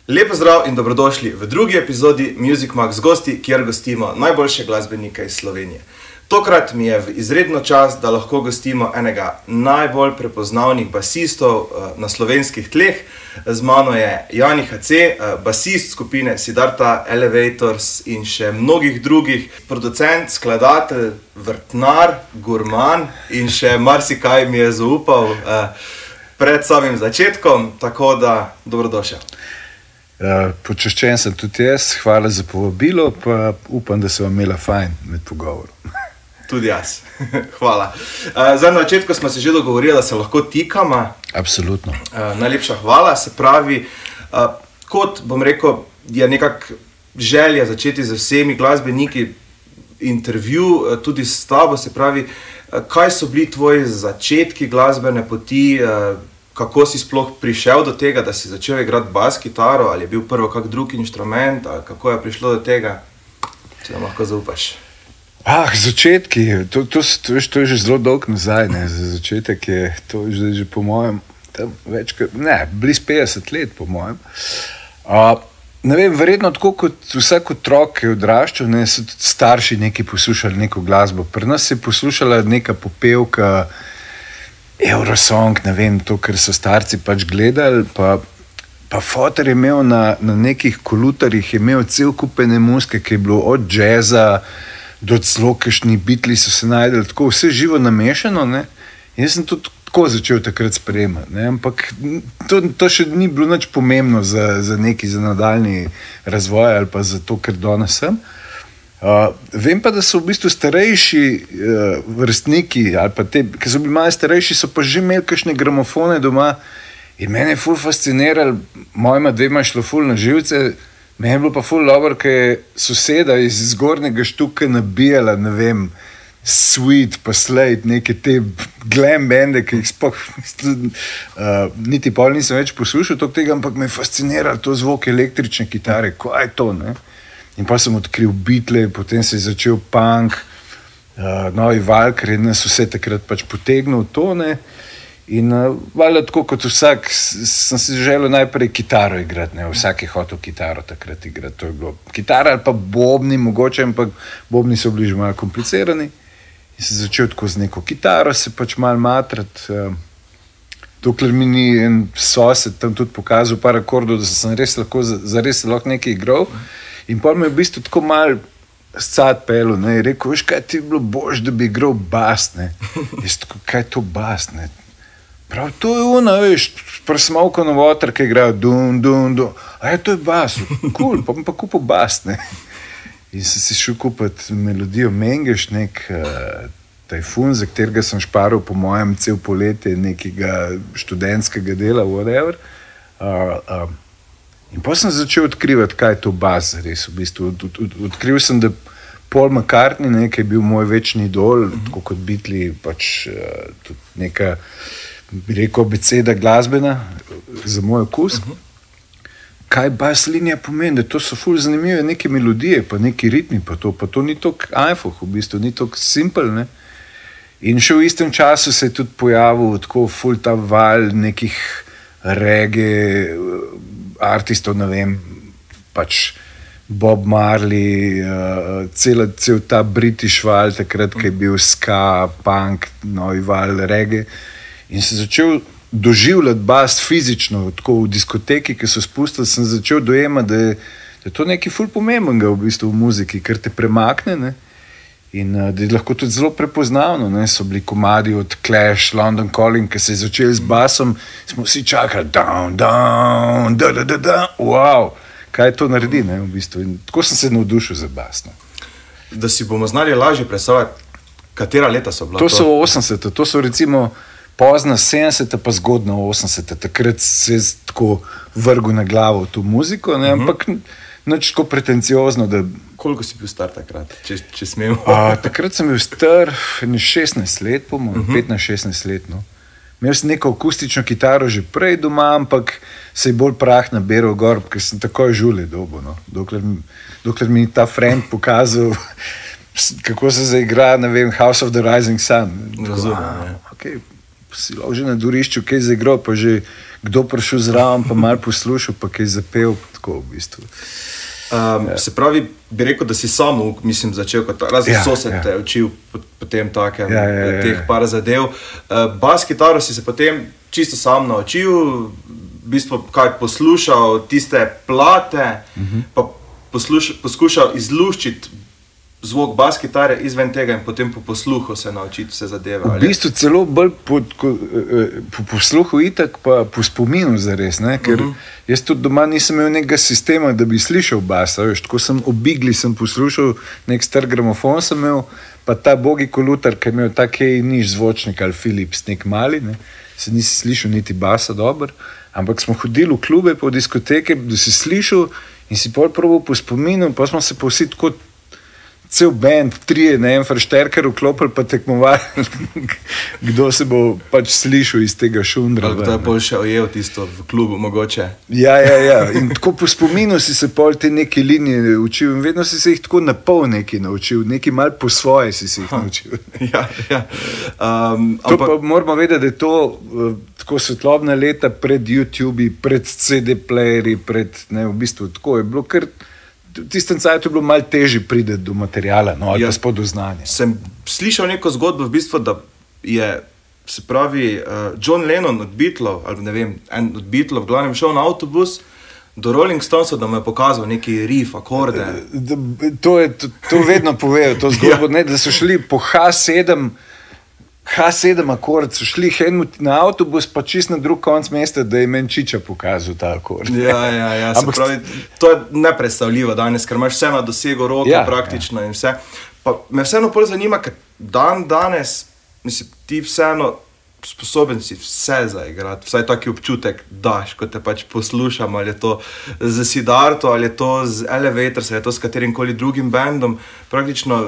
Lep pozdrav in dobrodošli v drugi epizodi Music Max gosti, kjer gostimo najboljše glasbenike iz Slovenije. Tokrat mi je v izredno čast, da lahko gostimo enega najbolj prepoznavnih basistov na slovenskih tleh. Z mano je Jani HC, basist skupine Siddharta Elevators in še mnogih drugih, producent, skladatelj, vrtnar, gurman in še marsikaj mi je zaupal pred samim začetkom, tako da dobrodošel. Počaščen sem tudi jaz, hvala za povabilo, pa upam, da se vam imela fajn med pogovorom. Tudi jaz, hvala. Zdaj na začetku smo se že dogovorili, da se lahko tikamo. Absolutno. Najlepša hvala, se pravi, kot bom rekel, je nekak želja začeti z vsemi glasbeniki intervju, tudi s tabo, se pravi, kaj so bili tvoji začetki glasbene poti, kako si sploh prišel do tega, da si začel igrati bas kitaro, ali je bil prvo kak drug inštrument, ali kako je prišlo do tega, če nam lahko zaupaš? Začetki, to je že zelo dolg nazaj, ne, za začetek je to že po mojem, bliz 50 let po mojem. Ne vem, verjetno tako kot vsak otrok je odraščal, ne, so tudi starši neki poslušali neko glasbo. Pri nas se je poslušala neka popevka, Eurosong, ne vem, to, kar so starci pač gledali, pa foter je imel na nekih kolutarjih, je imel cel kupene muzike, ki je bilo od džeza do celo kakšni Beatli so se najdeli, tako vse živo namešano, ne, in jaz sem to tako začel takrat sprejemati, ne, ampak to še ni bilo nič pomembno za neki, za nadaljni razvoj ali pa za to, ker danes sem. Vem pa, da so v bistvu starejši vrstniki, ali pa te, ki so bili malo starejši, so pa že imeli kakšne gramofone doma in mene je ful fasciniralo, mojima dvema je šlo ful na živce, meni je bilo pa ful dobro, ker je soseda iz zgornjega štuka nabijala, ne vem, Sweet pa Slade, neke te glam bende, ki jih sploh niti pol nisem več poslušal toliko tega, ampak me je fasciniralo to zvok električne kitare, kaj je to, ne? In pa sem odkril Beatle, potem se je začel punk, novi val, ker je nas vse takrat pač potegnil to, ne. In valjda tako kot vsak, sem si želel najprej kitaro igrati, ne. Vsak je hotel kitaro takrat igrati, to je bilo kitara ali pa bobni mogoče, ampak bobni so bili že malo komplicirani. In sem začel tako z neko kitaro se pač malo matrati, dokler mi ni en sosed tam tudi pokazal par akordov, da sem res lahko nekaj igral. In potem me je v bistvu tako malo scat pelil, ne, in rekel, veš, kaj ti je bilo bož, da bi igral bas, ne. Jaz tako, kaj je to bas, ne. Prav, to je ona, veš, prsmovko na voter, ki igrajo dun, dun, dun. A je, to je bas, cool, pa bom pa kupil bas, ne. In sem si šel kupiti melodijo Mengeš, nek tajfun, za katerega sem šparil po mojem cel poletje nekega študentskega dela, whatever. In pa sem začel odkrivati, kaj je to bas, res v bistvu. Odkril sem, da Paul McCartney, ne, ki je bil moj večni idol, tako kot Beatli, pač tudi neka, bi rekel, abeceda glasbena za moj okus. Kaj bas linija pomeni, da to so ful zanimive neke melodije, pa neki ritmi, pa to ni toliko einfach, v bistvu, ni toliko simple, ne. In še v istem času se je tudi pojavil tako ful ta val nekih reggae artistov, ne vem, pač Bob Marley, cel ta British val takrat, ki je bil ska, punk, novi val, reggae. In sem začel doživljati bas fizično, tako v diskoteki, ki so spustili, sem začel dojemati, da je to nekaj ful pomembnega v bistvu v muziki, ker te premakne, ne. In da je lahko tudi zelo prepoznavno, ne, so bili komadi od Clash, London Calling, ki se je začel z basom, smo vsi čakali, down, down, da, da, da, da, wow, kaj to naredi, ne, v bistvu. In tako sem se navdušil za bas, no. Da si bomo znali lažje predstavljati, katera leta so bila to? To so 80, to so recimo pozna 70, pa zgodna 80, takrat se je tako vrgel na glavo to muziko, ne, ampak nič tako pretenciozno, da... Koliko si bil star takrat, če smem? Takrat sem bil star 16 let, 15-16 let, no. Imel sem neko akustično kitaro že prej doma, ampak se je bolj prah naberal gor, ker sem takoj žulje dobil, no. Dokler mi ta friend pokazal, kako se zaigra, ne vem, House of the Rising Sun. Razumem, okay, si lahko že na dvorišču kaj zaigral, pa že kdo prišel zraven, pa malo poslušal, pa kaj zapel, tako v bistvu. Se pravi, bi rekel, da si samo, mislim, začel kot razen sosed te učil potem takem, teh par zadev. Bas kitaro si se potem čisto sam naučil, v bistvu kaj poslušal tiste plate, pa poskušal izluščiti zvok bas kitare izven tega in potem po posluhu se naučiti vse zadeve. V bistvu celo bolj po posluhu itak, pa po spominu zares, ne? Ker jaz tudi doma nisem imel nekega sistema, da bi slišal basa, veš, tako sem obigli, sem poslušal, nek star gramofon sem imel, pa ta bogi kolutar, ki je imel takej niž zvočnik ali Philips, nek mali, ne? Se nisi slišal niti basa dober, ampak smo hodili v klube, po diskoteke, da si slišal in si pol probal po spominu, pa smo se pa vsi tako cel band, 3 na en frašterker vklopili, pa tekmovali, kdo se bo pač slišal iz tega šundra. Ali kdo je bolj še ojel tisto v klubu, mogoče? Ja. In tako po spominu si se pol te neke linije učil in vedno si se jih tako na pol nekaj naučil, nekaj malo po svoje si se jih naučil. Ja. To pa moramo vedeti, da je to tako svetlobna leta pred YouTube, pred CD-playeri, v bistvu tako je bilo, ker v tistem cajtu je bilo malo težje prideti do materijala, no, ali pa spod do znanja. Sem slišal neko zgodbo v bistvu, da je, se pravi, John Lennon od Beatlov, ali ne vem, en od Beatlov, v glavnem šel na avtobus do Rolling Stonesov, da mu je pokazal neki riff, akorde. To vedno povejo, to zgodbo, ne, da so šli po H7 akord, so šli na avtobus, pa čist na drug konc mesta, da je Menčiča pokazal ta akord. Ja, se pravi, to je nepredstavljivo danes, ker imaš vse na dosegu roke praktično in vse. Pa me vseeno bolj zanima, ker danes, mislim, ti vseeno sposoben si vse zaigrati, vsaj taki občutek daš, ko te pač poslušam, ali je to z Siddharto, ali je to z Elevators, ali je to s katerim koli drugim bandom, praktično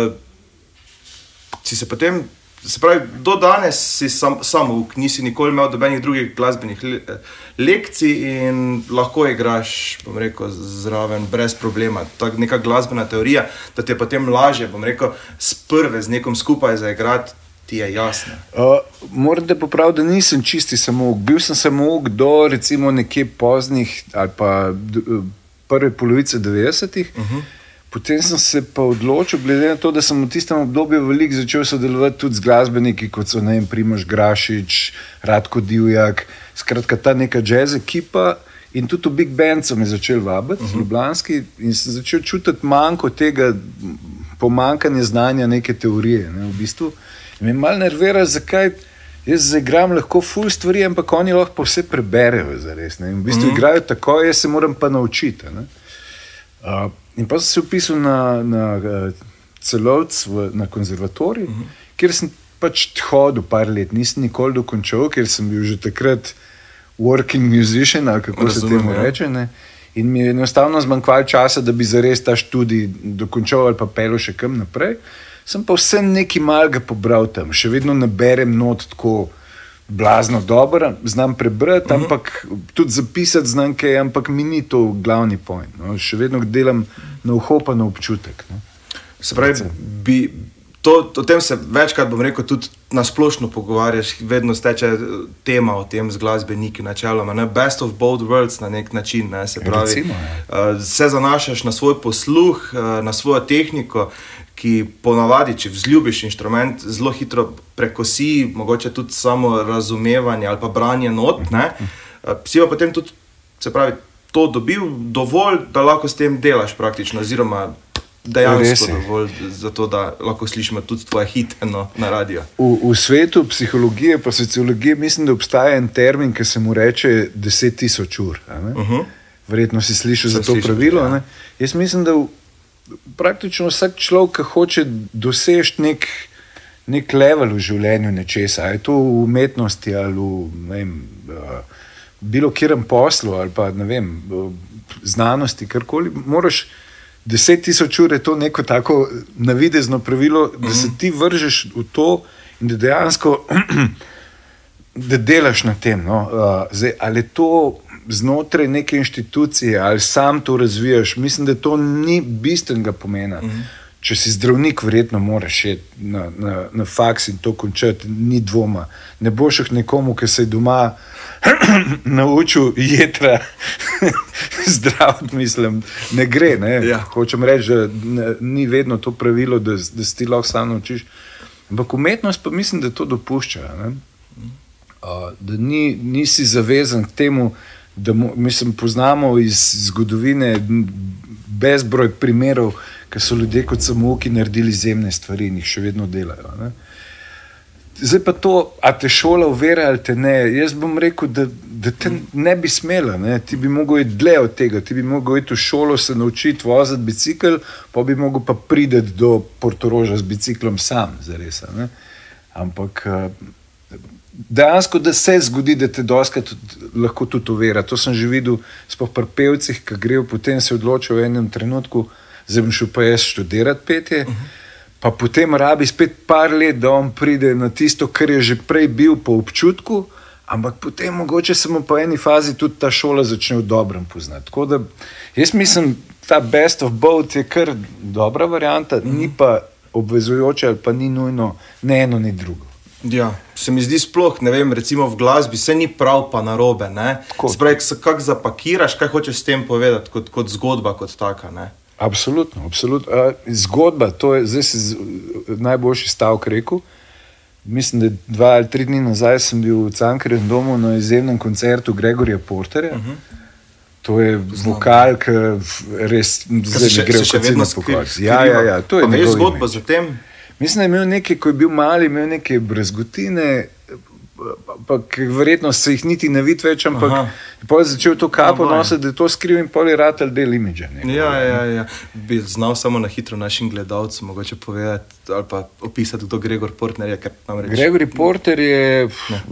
si se potem, se pravi, do danes si samouk, nisi nikoli imel dobenih drugih glasbenih lekcij in lahko igraš, bom rekel, zraven, brez problema. Tak neka glasbena teorija, da ti je potem lažje, bom rekel, sprve z nekom skupaj zaigrati, ti je jasno. Moram te popraviti, da nisem čisti samouk. Bil sem samouk do recimo nekje poznih ali pa prve polovice 90-ih. Potem sem se pa odločil, glede na to, da sem v tistem obdobju veliko začel sodelovati tudi z glasbeniki, kot so Primož Grašič, Radko Divjak, skratka ta neka jazz ekipa in tudi v big band so me začeli vabiti, ljubljanski, in sem začel čutiti manjko tega pomankanja znanja neke teorije, ne, v bistvu. In me malo nervira, zakaj jaz zaigram lahko ful stvari, ampak oni lahko vse preberejo zares, ne, in v bistvu igrajo tako, jaz se moram pa naučiti, ne. In pa sem se upisal na Celovc na konzervatorij, kjer sem pač hodil par let, nisem nikoli dokončal, ker sem bil že takrat working musician, ali kako se temu reče, ne. In mi je enostavno zmanjkvalo časa, da bi zares ta študij dokončal ali pa pelil še kam naprej. Sem pa vsem nekaj malega pobral tam, še vedno naberem not tako blazno dobro, znam prebrati, ampak tudi zapisati znam kaj, ampak mi ni to glavni point. No. Še vedno delam na uho pa na občutek. No. Se pravi, o tem se večkrat, bom rekel, tudi nasplošno pogovarjaš, vedno steče tema o tem z glasbeniki načeloma, ne? Best of both worlds na nek način, ne? Se pravi, se zanašaš na svoj posluh, na svojo tehniko, ki ponavadi, če vzljubiš inštrument, zelo hitro prekosi, mogoče tudi samo razumevanje ali pa branje not, ne? Si pa potem tudi, se pravi, to dobil dovolj, da lahko s tem delaš praktično, oziroma dejansko dovolj za to, da lahko slišimo tudi tvoje hite na radio. V svetu psihologije pa sociologije mislim, da obstaja en termin, ki se mu reče 10.000 ur. Verjetno si slišal za to pravilo. Ne? Jaz mislim, da praktično vsak človek, ki hoče dosežiti nek level v življenju nečesa, ali je to v umetnosti ali v bilo kjerem poslu ali pa znanosti, karkoli, moraš 10.000 ur je to neko tako navidezno pravilo, da se ti vržeš v to in da dejansko da delaš na tem. No? Zdaj, ali je to znotraj neke inštitucije ali sam to razvijaš, mislim, da to ni bistvenega pomena. če si zdravnik, verjetno moraš iti na faks in to končati, ni dvoma. Ne boš k nekomu, ki se je doma naučil jedra zdraviti, mislim, ne gre. Ne? Ja. Hočem reči, da ni vedno to pravilo, da si ti lahko sam naučiš. Ampak umetnost pa mislim, da to dopušča. Ne? Da nisi zavezan k temu, da mislim, poznamo iz zgodovine bezbroj primerov, ki so ljudje kot samouki naredili izjemne stvari in jih še vedno delajo. Ne? Zdaj pa to, a te šola uvera ali te ne, jaz bom rekel, da te ne bi smela. Ne? Ti bi mogel iti dlje od tega, ti bi mogel iti v šolo se naučiti voziti bicikl, pa bi mogel pa prideti do Portoroža z biciklom sam, zares. Ne? Ampak dejansko, da se zgodi, da te doskrat lahko tudi uvera. To sem že videl sploh pri pevcih, ki grejo, potem se odločijo v enem trenutku, zdaj bom šel pa jaz študirati petje, pa potem rabi spet par let, da on pride na tisto, kar je že prej bil po občutku, ampak potem mogoče se mu po eni fazi tudi ta šola začne v dobrem poznati. Tako da jaz mislim, ta best of both je kar dobra varianta, ni pa obvezujoča ali pa ni nujno ne eno, ni drugo. Ja, se mi zdi sploh, ne vem, recimo v glasbi, vse ni prav pa narobe, ne? Spravi, kako zapakiraš, kaj hočeš s tem povedati, kot zgodba, kot taka, ne? Absolutno, absolutno. Zgodba, to je, zdaj si najboljši stavek rekel. Mislim, da 2 ali 3 dni nazaj sem bil v Cankarjevem domu na izjemnem koncertu Gregorja Porterja. To je vokal, ki res zdaj ne gre v kacino pokoj. Ja, to je njegov zgodba za tem. Mislim, da je imel nekaj, ko je bil mali, imel neke brazgotine, pa verjetno se jih niti ne vidi več, ampak potem je začel to kapo nositi, da je to skril in pol je ratel del imidža. Ja. Bi znal samo na hitro našim gledalcem mogoče povedati ali pa opisati, kdo Gregor Porter je. Gregor Porter je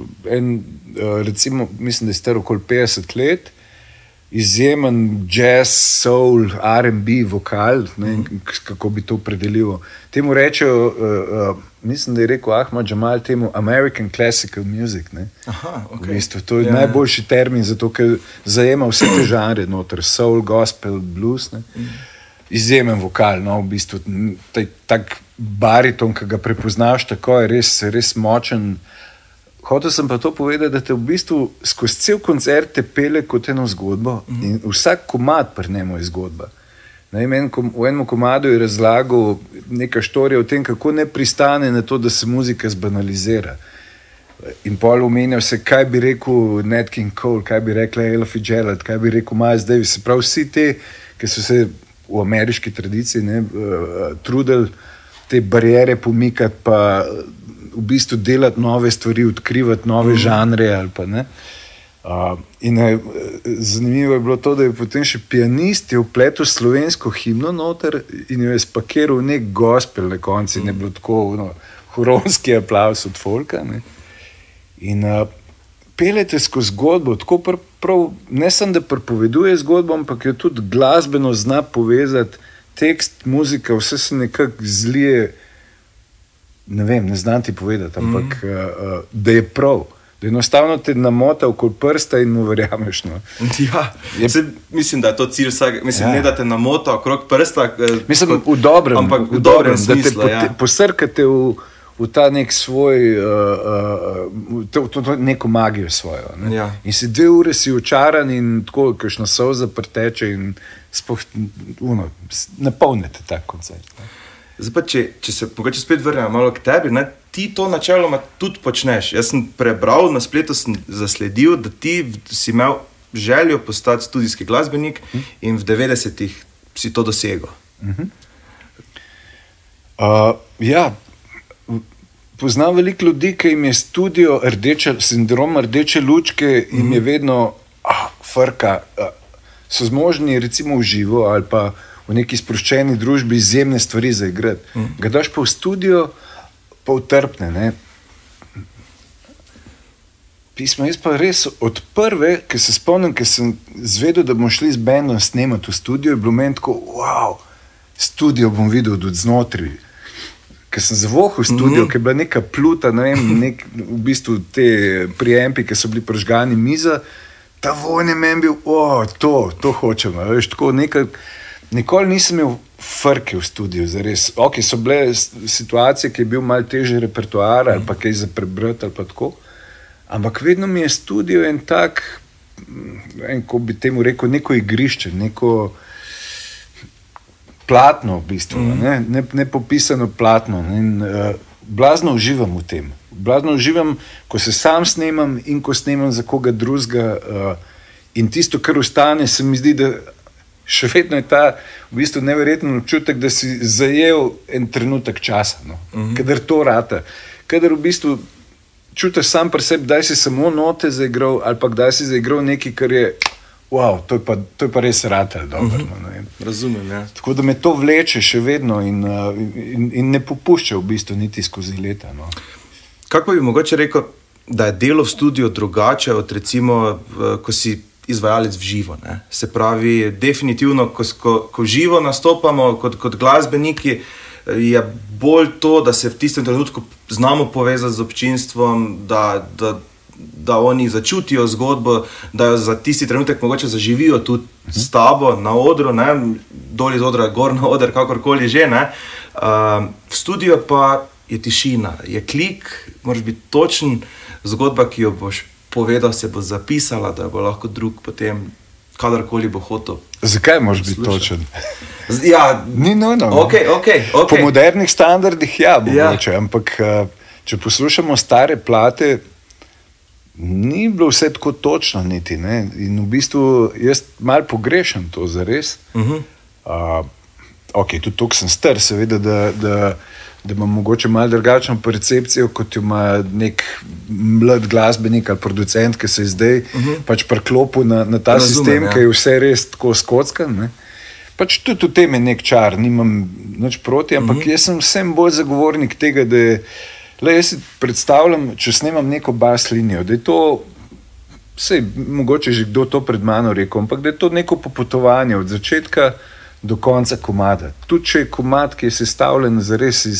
recimo, mislim, da je star okoli 50 let, izjemen jazz, soul, R&B vokal, ne, kako bi to opredelil. Temu rečejo, mislim, da je rekel Ahmad Jamal temu American Classical Music. Ne. Okay. V bistvu, to je najboljši termin, zato ker zajema vse te žanre noter, soul, gospel, blues. Ne. Izjemen vokal, no, v bistvu, tak bariton, ki ga prepoznaš tako, je res močen. Hotel sem pa to povedati, da te v bistvu skozi cel koncert te pele kot eno zgodbo in vsak komad pri njemu je zgodba. V enem komadu je razlagal neka štorija o tem, kako ne pristane na to, da se muzika zbanalizira. In pol omenjal se, kaj bi rekel Nat King Cole, kaj bi rekla Ella Fitzgerald, kaj bi rekel Miles Davis. Se pravi, vsi te, ki so se v ameriški tradiciji trudili te barijere pomikati, pa v bistvu delati nove stvari, odkrivati nove žanre ali pa ne. In zanimivo je bilo to, da je potem še pianist je vpletel slovensko himno noter in jo je spakiral nek gospel na konci in je bilo tako huronski aplavz od folka. Ne. In pelete skozi zgodbo, tako prav, ne samo da prepoveduje zgodbo, ampak jo tudi glasbeno zna povezati, tekst, muzika, vse se nekako zlije. Ne vem, ne znam ti povedati, ampak da je prav, da enostavno te namota okoli prsta in mu verjameš. No. Ja, mislim, da je to cilj vsega, mislim, ne da te namota okrog prsta. Mislim, v dobrem, ampak v dobrem smislu, da te posrkate v ta nek svoj, to neko magijo svojo. Ne. Ja. In si 2 ure si očaran in tako, kakšna solza preteče in napolnite tak koncert. Ne. Zdaj pa, če se mogoče spet vrnem malo k tebi, ne, ti to načeloma tudi počneš. Jaz sem prebral, na spletu sem zasledil, da ti si imel željo postati studijski glasbenik in v 90-ih si to dosegel. Ja, poznam veliko ljudi, ki jim je studio sindrom rdeče lučke in je vedno frka, so zmožni recimo v živo ali pa v neki sproščeni družbi izjemne stvari zaigrati. Ga daš pa v studio, pa utrpne. Ne? Pismo, jaz pa res od prve, ki se spomnim, ki sem zvedel, da bomo šli z bendom snemati v studio, je bilo meni tako, wow, studio bom videl od znotri. Ker sem zavohal studio, ki je bila neka pluta, ne vem, v bistvu te preampi, ki so bili prožgani miza, ta vojn je meni bil, to hočem, veš, tako nekaj. Nikoli nisem imel frke v studiu, zares. Ok, so bile situacije, ki je bil malo težji repertoar ali pa kaj za prebrati ali pa tako, ampak vedno mi je studio en tak, ko bi temu rekel, neko igrišče, neko platno v bistvu, ne popisano platno. In blazno uživam v tem. Blazno uživam, ko se sam snemam in ko snemam za koga drugega, in tisto, kar ostane, se mi zdi, da še vedno je ta v bistvu neverjeten občutek, da si zajel en trenutek časa, kadar to rata, kadar v bistvu čutiš sam pri sebi, kdaj si samo note zaigral ali pa kdaj si zaigral nekaj, kar je wow, to je pa res rata dobro. Razumem, ja. Tako da me to vleče še vedno in ne popušča v bistvu niti skozi leta. Kako bi mogoče rekel, da je delo v studiu drugače od recimo, ko si izvajalec v živo, ne? Se pravi, definitivno, ko živo nastopamo kot glasbeniki, je bolj to, da se v tistem trenutku znamo povezati z občinstvom, da oni začutijo zgodbo, da jo za tisti trenutek mogoče zaživijo tudi s tabo na odru, ne? Dol iz odra, gor na oder, kakorkoli že. Ne? V studiu pa je tišina, je klik, moraš biti točen, zgodba, ki jo boš povedal, se bo zapisala, da bo lahko drug potem kadarkoli bo hotel. Zakaj moraš biti točen? Ja, ni nujno. Okay. Po modernih standardih mogoče, ampak če poslušamo stare plate, ni bilo vse tako točno niti, ne? In v bistvu jaz malo pogrešam to zares. Ok, tudi toliko sem star, seveda, da imam mogoče malo drugačno percepcijo, kot jo ima nek mlad glasbenik ali producent, ki se je zdaj pač priklopil na ta sistem, ki je vse res tako skockan. Ne? Pač tudi v tem je nek čar, nimam nič proti, ampak jaz sem vsem bolj zagovornik tega, da je, jaz si predstavljam, če snemam neko bas linijo, da je to, sej mogoče že kdo to pred mano rekel, ampak da je to neko popotovanje od začetka do konca komada. Tudi če je komad, ki je sestavljen zares iz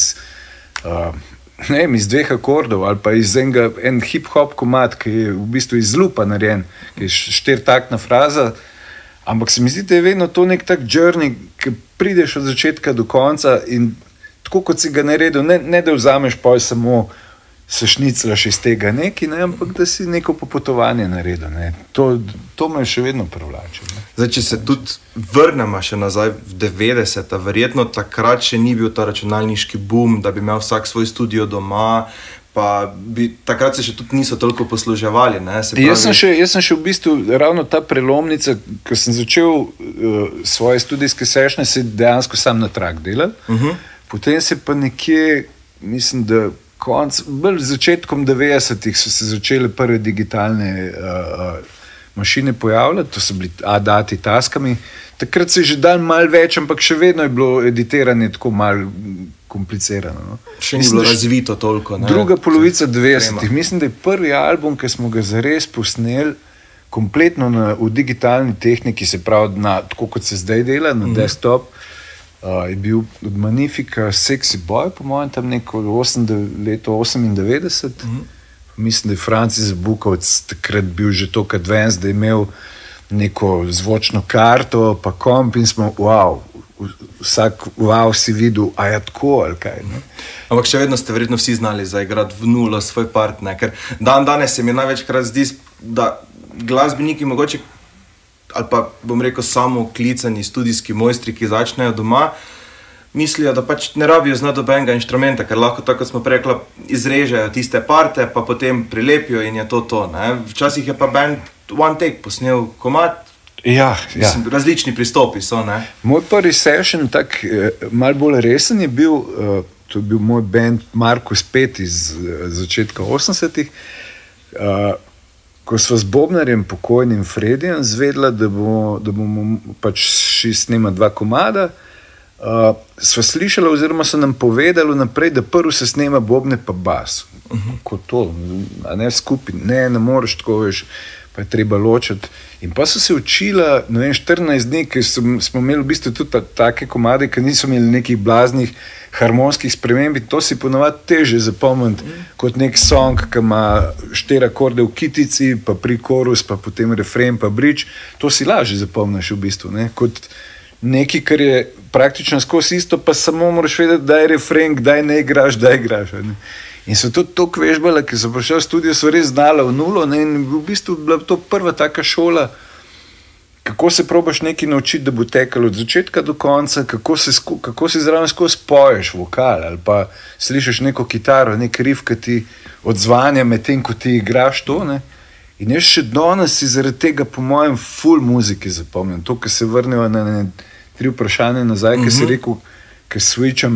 dveh akordov ali pa iz en hip-hop komad, ki je v bistvu iz lupa narejen, ki je 4-taktna fraza, ampak se mi zdi, da je vedno to nek tak journey, ki prideš od začetka do konca in tako kot si ga naredil, ne da vzameš pol samo se šniclaš iz tega neki, ne, ampak da si neko popotovanje naredil. Ne. To me še vedno privlači. Zdaj, če se tudi vrnemo še nazaj v 90-ta, verjetno takrat še ni bil ta računalniški boom, da bi imel vsak svoj studio doma, pa takrat se še tudi niso toliko posluževali. Ne? Jaz sem še v bistvu ravno ta prelomnica, ko sem začel svoje studijske sešne, se dejansko sam na trak delal. Potem se pa nekje, mislim, da bolj začetkom 90-ih so se začele prve digitalne mašine pojavljati, to so bili A-dati taskami. Takrat se je že dal malo več, ampak še vedno je bilo editiranje tako malo komplicirano. Še ni bilo razvito toliko. Ne? Druga polovica 90-ih. Mislim, da je prvi album, ki smo ga zares posneli kompletno v digitalni tehniki, se pravi, tako kot se zdaj dela, na desktop, je bil od Magnifica Sexy Boy, po mojem, tam neko leto 98. Mislim, da je Francis Bukovec takrat bil že toliko advanced, da je imel neko zvočno karto, pa komp in smo, vsak si videl, a je tako ali kaj. Ne? Ampak še vedno ste verjetno vsi znali zaigrati v nulo svoj part, ne? Ker danes se mi največkrat zdi, da glasbeniki mogoče ali pa bom rekel samo klicani studijski mojstri, ki začnejo doma, mislijo, da pač ne rabijo znati dobenega inštrumenta, ker lahko, tako kot smo rekli, izrežejo tiste parte, pa potem prilepijo in je to. Ne? Včasih je pa band one take posnel komad, Mislim, različni pristopi so. Ne? Moj prvi session, tak malo bolj resen je bil, to je bil moj band Markus 5 iz začetka 80-ih, ko sva z Bobnarjem, pokojnim Fredijem, zvedla, da bomo pač šli snemati 2 komada, sva slišala oziroma so nam povedali naprej, da prvo se snema bobne pa bas. Kot to, a ne skupaj, ne moreš tako, veš, pa je treba ločiti. In pa so se učila, 14 dni, ker smo imeli v bistvu tudi take komade, ki niso imeli nekih blaznih harmonskih sprememb, to si ponovadi teže zapomniti kot nek song, ki ima 4 akorde v kitici, pa pri korus, pa potem refren, pa bridge. To si lažje zapomniš v bistvu, ne? Kot nekaj, kar je praktično skozi isto, pa samo moraš vedeti, da je refren, kdaj ne igraš, da igraš. Ne? In so tudi toliko vežbala, ki so prišli v studio, so res znala v nulo, ne? In v bistvu bila to prva taka šola, kako se probaš nekaj naučiti, da bo tekalo od začetka do konca, kako si zraven skozi poješ vokal, ali pa slišiš neko kitaro, nek riff, ki ti odzvanja med tem, ko ti igraš to, ne? In jaz še danes si zaradi tega, po mojem, full muziki zapomnim. To, ki se vrnejo na 3 vprašanja nazaj, ki si rekel, ki switcham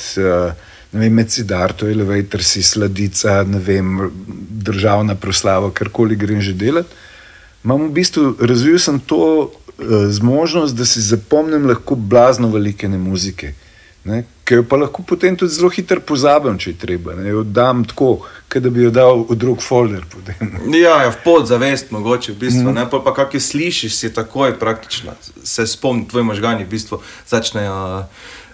med Siddharto, Elevatorsi, Sladica, ne vem, državna proslava, karkoli grem že delati. Imam v bistvu, razvil sem to zmožnost, da si zapomnim lahko blazno velikene muzike, ne, ki jo pa lahko potem tudi zelo hitro pozabim, če je treba, ne, jo dam tako, da bi jo dal v drug folder potem. Ja, v podzavest mogoče v bistvu, ne, pa kak jo slišiš, si takoj praktično, se spomni, tvoji možgani v bistvu začnejo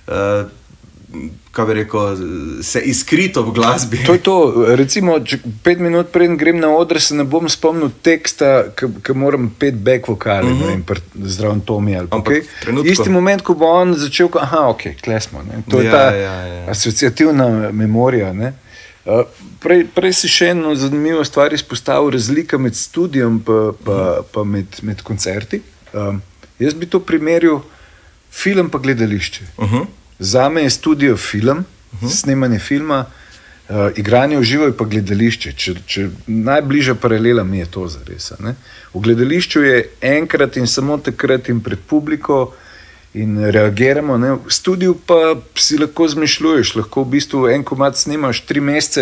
kaj bi rekel, se iskrito v glasbi. To je to, recimo, 5 minut preden grem na oder, se ne bom spomnil teksta, ki moram 5 back vokale, ne vem, zdraven Tomi ali pa kaj. Isti moment, ko bo on začel, ok, klesmo, ne. To je ta asociativna memorija, ne. Prej si še eno zanimivo stvar izpostavil, razlika med studijem pa med koncerti. Jaz bi to primerjal film pa gledališče. Zame je studio film, snemanje filma, igranje v živo je pa gledališče. Najbližja paralela mi je to zares. Ne? V gledališču je enkrat in samo takrat in pred publiko in reagiramo. Ne? V studiu pa si lahko zmišljuješ, lahko v bistvu en komad snemaš 3 mesece,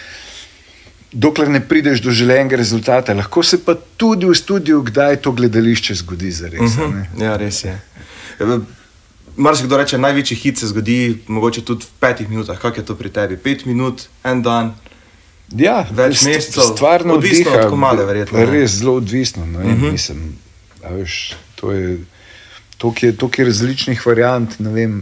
dokler ne prideš do želenega rezultata. Lahko se pa tudi v studiu, kdaj to gledališče zgodi zares. Ja, res je. Marsikdo reče, največji hit se zgodi mogoče tudi v 5 minutah. Kak je to pri tebi? 5 minut, en dan, več mesecev? Stvarno odvisno od komade, verjetno. Res zelo odvisno. Mislim, a veš, to je toliko različnih variant, ne vem.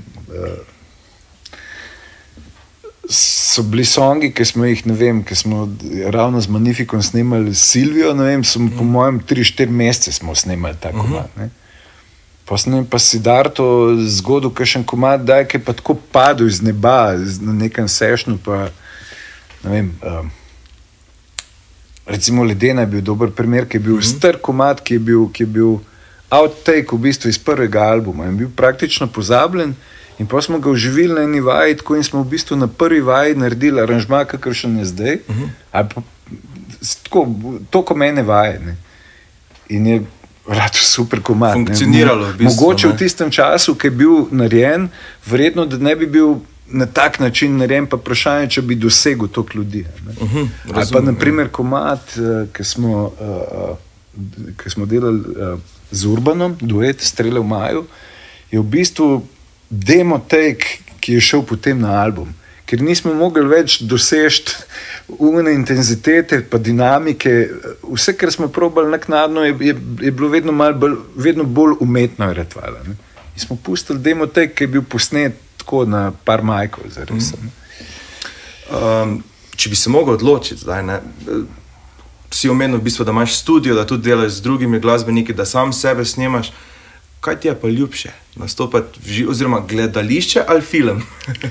So bili songi, ki smo jih, ne vem, ki smo ravno z Magnificom snemali s Silvijo, ne vem, po mojem 3-4 mesece smo snemali ta komad, ne. Pa sem pa Siddharto zgodil kakšen komad, ki je pa tako padel iz neba na nekem sešnu, pa ne vem, recimo Ledena je bil dober primer, ki je bil star komad, ki je bil outtake v bistvu iz prvega albuma in bil praktično pozabljen in pa smo ga oživili na eni vaji, tako in smo v bistvu na prvi vaji naredili aranžma, kakršen je zdaj, ali pa tako, toliko mene vaje, ne. In je rado super komad. Funkcioniralo v bistvu. Mogoče v tistem času, ki je bil narejen, verjetno, da ne bi bil na tak način narejen, pa vprašanje, če bi dosegel toliko ljudi. Ali pa, naprimer, komad, ki smo delali z Urbanom, duet Strele v maju, je v bistvu demo take, ki je šel potem na album. Ker nismo mogli več dosežiti umne intenzitete pa dinamike. Vse, kar smo probali naknadno, je bilo vedno bolj umetno retvalo. In smo pustili demo take, ki je bil posnet tako na par majkov zares. Če bi se mogel odločiti zdaj, ne, si omenil v bistvu, da imaš studio, da tudi delaš z drugimi glasbeniki, da sam sebe snemaš. Kaj ti je pa ljubše? Nastopati oziroma gledališče ali film?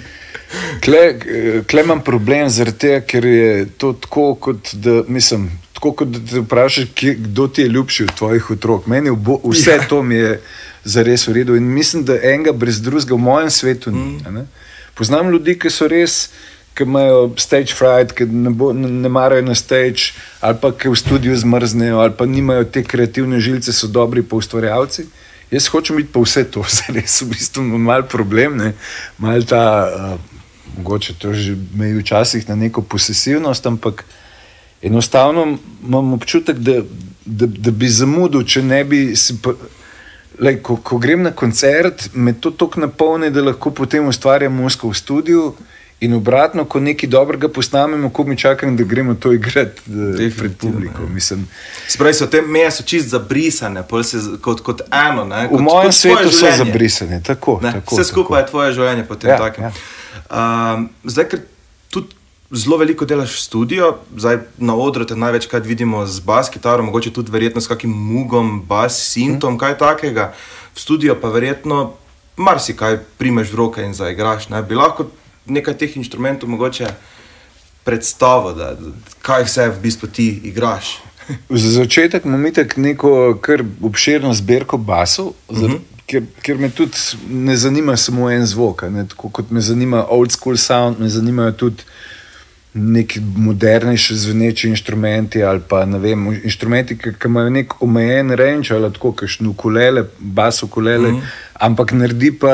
Kle imam problem zaradi tega, ker je to tako, kot da te vprašaš, kdo ti je ljubši od tvojih otrok. Meni vse to mi je zares v redu in mislim, da enega brez drugega v mojem svetu ni. Poznam ljudi, ki so res, ki imajo stage fright, ki ne marajo na stage, ali pa ki v studiu zmrznejo, ali pa nimajo te kreativne žilce, so dobri pa ustvarjalci. Jaz hočem biti pa vse to, res v bistvu malo problem, ne, malo ta, mogoče to že meji včasih na neko posesivnost, ampak enostavno imam občutek, da bi zamudil, če ne bi si pa, ko grem na koncert, me to toliko napolni, da lahko potem ustvarjam muziko v studiu in obratno, ko nekaj dobrega posnamemo, ko mi čakam, da gremo to igrati pred publiko. Spravi, te meje so čist zabrisane, kot eno. Ne? V mojem svetu so zabrisane, tako. Vse skupaj je tvoje življenje potem takem. Zdaj, ker tudi zelo veliko delaš v studio, zdaj na odru te največkrat vidimo z bas kitaro, mogoče tudi verjetno s kakim mugom, bas, sintom, kaj takega. v studio pa verjetno marsikaj primeš v roke in zaigraš. Ne? Bi lahko nekaj teh inštrumentov mogoče predstavo, kaj vse v bistvu ti igraš. Za začetek imam itak neko kar obširno zbirko basov, ker me tudi ne zanima samo en zvok, ne? Tako kot me zanima old school sound, me zanimajo tudi neki modernejši zveneči inštrumenti ali pa ne vem, inštrumenti, ki imajo nek omejen range ali tako, kakšne ukulele, bas ukulele, ampak naredi pa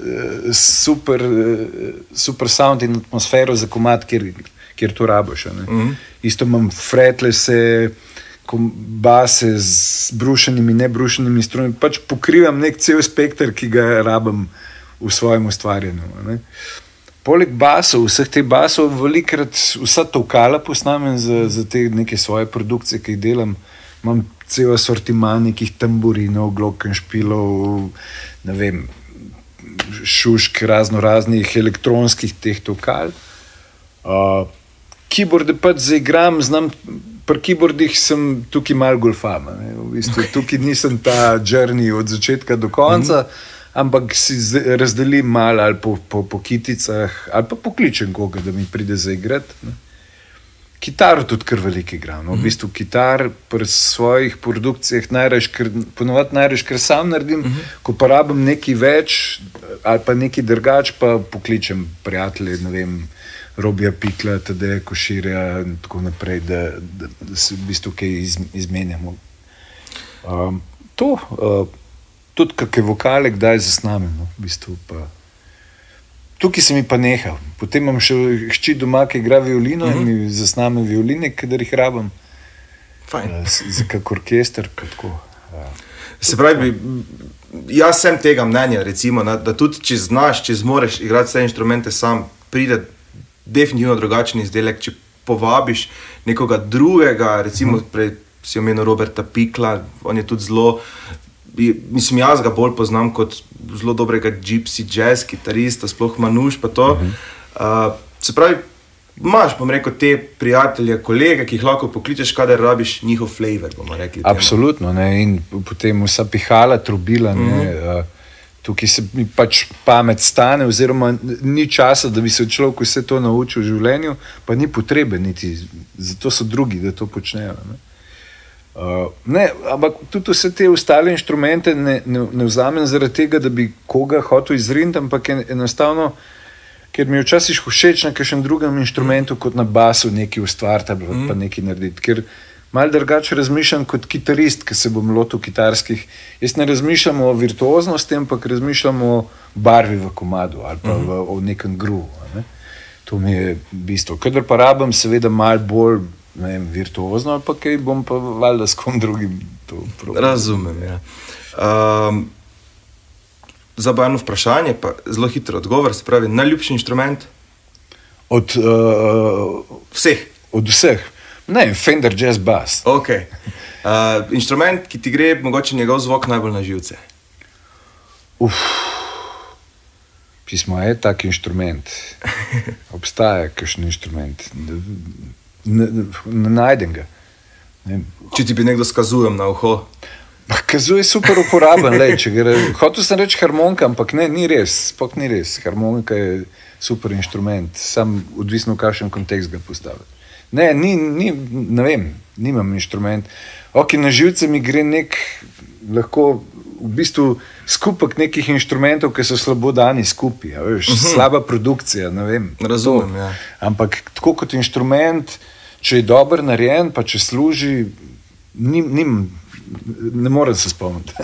super sound in atmosfero za komad, kjer to rabiš. Isto imam fretlese, base z brušenimi, nebrušenimi instrumenti, pač pokrivam nek cel spekter, ki ga rabim v svojem ustvarjanju. Ne? Poleg basov, vseh teh basov, velikrat vsa tolkala posnamem za te neke svoje produkcije, ki jih delam. Imam cel asortiman nekih tamburinov, glockenspielov, ne vem, šušk, raznih elektronskih teh tolkal. Keyboarde pač zaigram, znam, pri keyboardih sem tukaj malo golfama. V bistvu, tukaj nisem ta journey od začetka do konca, ampak si razdelim malo ali po kiticah, ali pa pokličem koga, da mi pride zaigrati. Kitaro tudi kar veliko igram. V bistvu kitar pri svojih produkcijah ponovadi najraje kar sam naredim, ko pa rabim nekaj več ali pa nekaj drugač, pa pokličem prijatelje, ne vem, Robija Pikla, Tadeja Koširja in tako naprej, da se v bistvu kaj izmenjamo. Tudi kakšne vokale kdaj zasnamem, v bistvu pa. Tukaj se mi pa neha. Potem imam še hči doma, ki igra violino in mi zasname violine, kadar jih rabim. Za kak orkester, pa tako. Se pravi, jaz sem tega mnenja, recimo, da tudi če znaš, če zmoreš igrati vse inštrumente sam, pride definitivno drugačen izdelek, če povabiš nekoga drugega, recimo prej si omenil Roberta Pikla, on je tudi zelo, mislim, jaz ga bolj poznam kot zelo dobrega gypsy jazz kitarista, sploh Manuš pa to. Se pravi, imaš, bom rekel, te prijatelje, kolege, ki jih lahko pokličeš, kadar rabiš njihov flavor, bomo rekli. Absolutno, ne, in potem vsa pihala, trubila, ne, tukaj se mi pač pamet stane, oziroma ni časa, da bi se človek vse to naučil v življenju, pa ni potrebe niti, zato so drugi, da to počnejo. Ampak tudi vse te ostale inštrumente ne vzamem zaradi tega, da bi koga hotel izriniti, ampak enostavno, ker mi je včasih všeč na kakšnem drugem inštrumentu, kot na basu nekaj ustvariti ali pa nekaj narediti, ker malo drugače razmišljam kot kitarist, ki se bom lotil kitarskih. Jaz ne razmišljam o virtuoznosti, ampak razmišljam o barvi v komadu ali pa o nekem groove. Ne? To mi je bistvo. Kadar pa rabim, seveda malo bolj, ne vem, virtuozno, ali pa kaj bom pa valjda s kom drugim to probal. Razumem, ja. Za eno vprašanje, pa zelo hitro odgovor, se pravi, najljubši inštrument? Od vseh? Od vseh. Ne, Fender Jazz Bass. Ok. Inštrument, ki ti gre mogoče njegov zvok najbolj na živce? Pismo je tak inštrument. Obstaja kakšen inštrument. Ne najdem ga. Če ti bi nekdo skazujem na uho? Kazuje super uporaben, hotel sem reči harmonika, ampak ne, ni res, spok ni res. Harmonika je super inštrument, sam odvisno v kakšen kontekst ga postaviti. Ne vem, nimam inštrument. Ok, na živce mi gre lahko v bistvu skupek nekih inštrumentov, ki so slabo dani skupaj, slaba produkcija, ne vem. Razumem, ja. Ampak tako kot inštrument, če je dober narejen, pa če služi, ne morem se spomniti.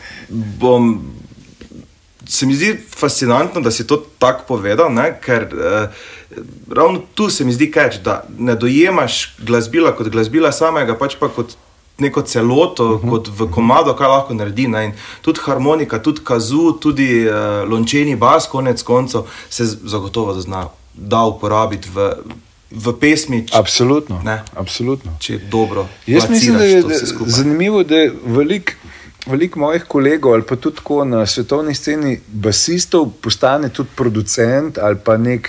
Se mi zdi fascinantno, da si to tako povedal, ne? Ker ravno tu se mi zdi catch, da ne dojemaš glasbila kot glasbila samega, pač pa kot neko celoto, kot v komado, kaj lahko naredi. Ne? In tudi harmonika, tudi kazu, tudi lončeni bas, konec koncev, se zagotovo da uporabiti v pesmi. Absolutno. Če je dobro. Jaz mislim, da je zanimivo, da je veliko mojih kolegov ali pa tudi tako na svetovni sceni basistov postane tudi producent ali pa nek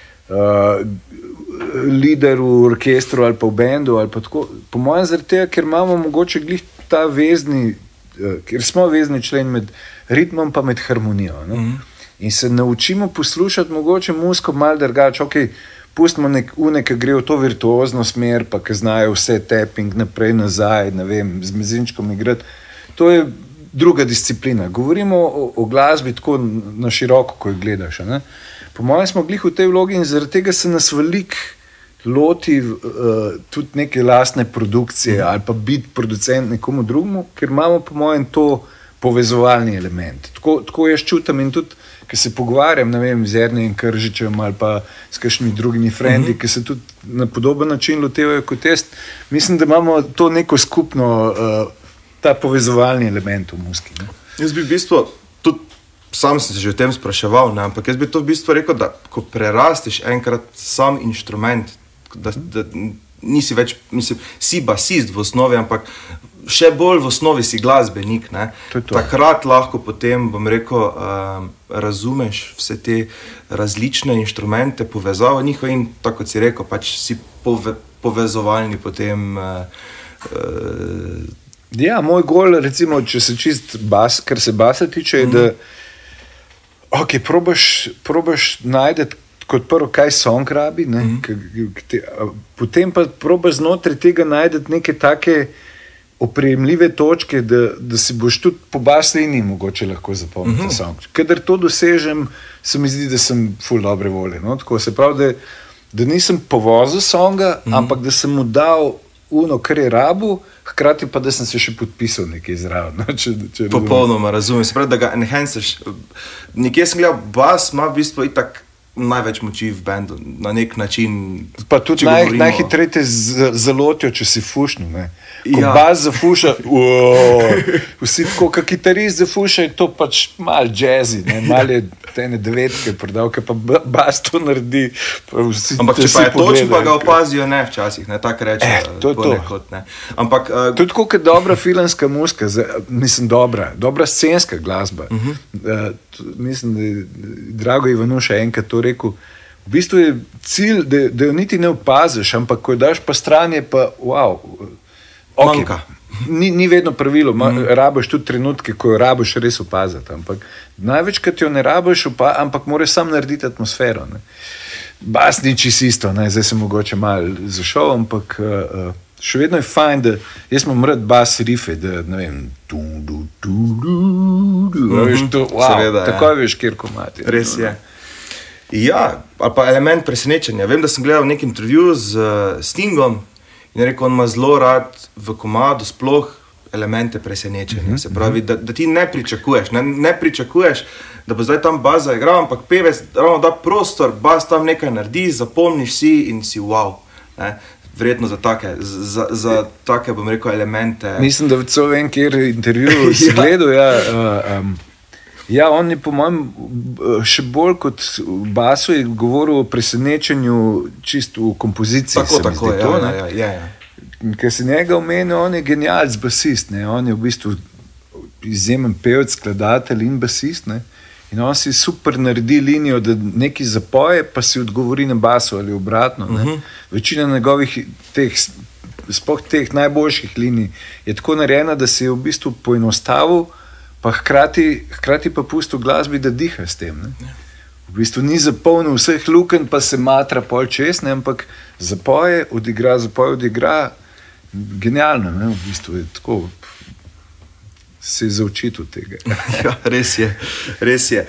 lider v orkestru ali pa v bendu ali pa tako. Po mojem zaradi tega, ker imamo mogoče glih ta vezni, ker smo vezni člen med ritmom pa med harmonijo. In se naučimo poslušati mogoče muziko malo drugače. Ok, pustimo ki gre v to virtuozno smer, pa ki znajo vse tapping naprej, nazaj, ne vem, z mezinčkom igrati. To je druga disciplina. Govorimo o glasbi tako na široko, ko jo gledaš. Ne? Po mojem smo glih v tej vlogi in zaradi tega se nas veliko loti tudi neke lastne produkcije ali pa biti producent nekomu drugemu, ker imamo po mojem to povezovalni element. Tako jaz čutim in tudi, ki se pogovarjam, ne vem, z Ernejem Kržičem ali pa s kakšnimi drugimi frendi, ki se tudi na podoben način lotevajo kot jaz, mislim, da imamo to neko skupno, ta povezovalni element v muziki. Ne? Jaz bi v bistvu, tudi sam sem se že o tem spraševal, ne? Ampak jaz bi to v bistvu rekel, da ko prerastiš enkrat sam inštrument, da nisi več, mislim, si basist v osnovi, ampak še bolj v osnovi si glasbenik, ne? Takrat lahko potem, bom rekel, razumeš vse te različne inštrumente, povezavo njihov in, tako kot si rekel, pač si povezovalni potem. Ja, moj gol, recimo, če se čist bas, kar se basa tiče, je, da ok, probaš najdeti kot prvo, kaj song rabi, ne? Potem pa probaš znotraj tega najdeti neke take oprijemljive točke, da si boš tudi po bas liniji mogoče lahko zapomnil ta song. Kadar to dosežem, se mi zdi, da sem ful dobre volje. No? Tako se pravi, da nisem povozil songa, ampak da sem mu dal kar je rabu, hkrati pa, da sem se še podpisal nekaj zraven. No? Popolnoma razumem. Se pravi, da ga enhanceš. Nekje sem gledal, bas ima v bistvu itak največ moči v bendu, na nek način. Pa tudi najhitreje te zalotijo, če si fušnil. Ko bas zafuša, vsi tako, kot kitarist zafuša, je to pač malo jazzy, malo je tene devetke prodal, ker pa bas to naredi. Ampak če pa je točno, pa ga opazijo, ne včasih, ne, tak reče. To je to. Nekot, ne. Ampak, to je tako, kot dobra filmska muzika, mislim, dobra scenska glasba. Mislim, da je Drago Ivanuša enkrat to rekel, v bistvu je cilj, da jo niti ne opaziš, ampak ko jo daš pa stran, je pa wow. Okay. Ni vedno pravilo, rabiš tudi trenutke, ko jo rabiš res opaziti, ampak največkrat jo ne rabiš, ampak moraš sam narediti atmosfero. Ne. Bas ni čisto isto, zdaj sem mogoče malo zašel, ampak še vedno je fajn, da jaz imam rad bas rife, da ne vem, takoj veš, kjer komati. Res je. Ja, ali pa element presenečenja. Vem, da sem gledal nek intervju z Stingom in je rekel, on ima zelo rad v komadu sploh elemente presenečenja. Se pravi, da ti ne pričakuješ, da bo zdaj tam bas zaigral, ampak pevec ravno da prostor, bas tam nekaj naredi, zapomniš si in si wow. Ne? Verjetno za take, bom rekel, elemente. Mislim, da celo vem, kjer intervju si gledal, ja, on je po mojem še bolj kot v basu je govoril o presenečenju čisto v kompoziciji. Tako, ja. Ker se njega omenil, on je genialc basist, ne? On je v bistvu izjemen pevec, skladatelj in basist, ne? In on si super naredi linijo, da nekaj zapoje, pa si odgovori na basu ali obratno. Ne? Večina njegovih sploh teh najboljših linij je tako narejena, da se je v bistvu poenostavil, pa hkrati pa pustil glasbi, da diha s tem. Ne? V bistvu ni zapolnil vseh lukenj, pa se matra pol čez, ne? Ampak zapoje, odigra, genialno, ne? V bistvu je tako, se je zaučiti od tega. Ja, res je.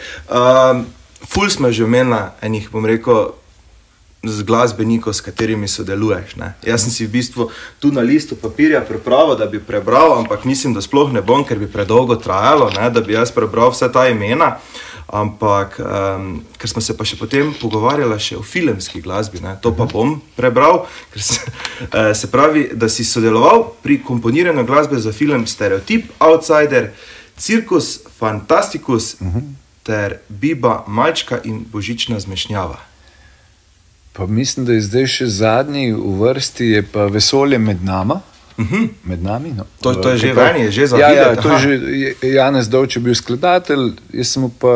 Ful smo že omenila enih, bom rekel, z glasbenikov, s katerimi sodeluješ. Ne? Jaz sem si v bistvu tu na listu papirja pripravil, da bi prebral, ampak mislim, da sploh ne bom, ker bi predolgo trajalo, ne? Da bi jaz prebral vse ta imena, ampak ker smo se pa še potem pogovarjali še o filmski glasbi, ne? To pa bom prebral, ker se pravi, da si sodeloval pri komponiranju glasbe za film Stereotip, Outsider, Cirkus, Fantasticus ter Biba, Malčka in Božična zmešnjava. Pa mislim, da je zdaj še zadnji v vrsti, je pa Vesolje med nama. Med nami. No. To je že veni, je že za videti. Ja, to je že Janez Dovč je bil skladatelj, jaz sem pa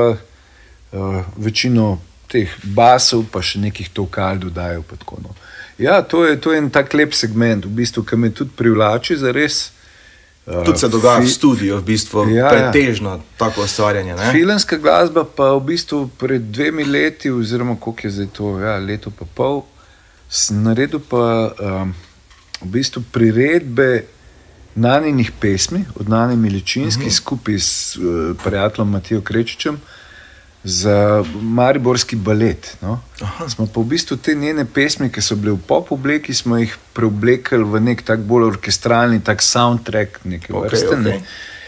večino teh basov, pa še nekih tokal dodajal. Pa tako, no. Ja, to je en tak lep segment, v bistvu, ki me tudi privlači za res. Tudi se dogaja v studiu, v bistvu, pretežno tako ustvarjanje. Ne? Filmska glasba pa v bistvu pred 2 leti, oziroma koliko je zdaj to, leto pa pol, sem naredil pa v bistvu priredbe Naninih pesmi, od Nane Miličinski, skupaj s prijateljem Matijo Krečičem, za mariborski balet. No? Smo pa v bistvu te njene pesmi, ki so bile v pop obleki, smo jih preoblekali v nek tak bolj orkestralni, tak soundtrack neke vrste. Ne?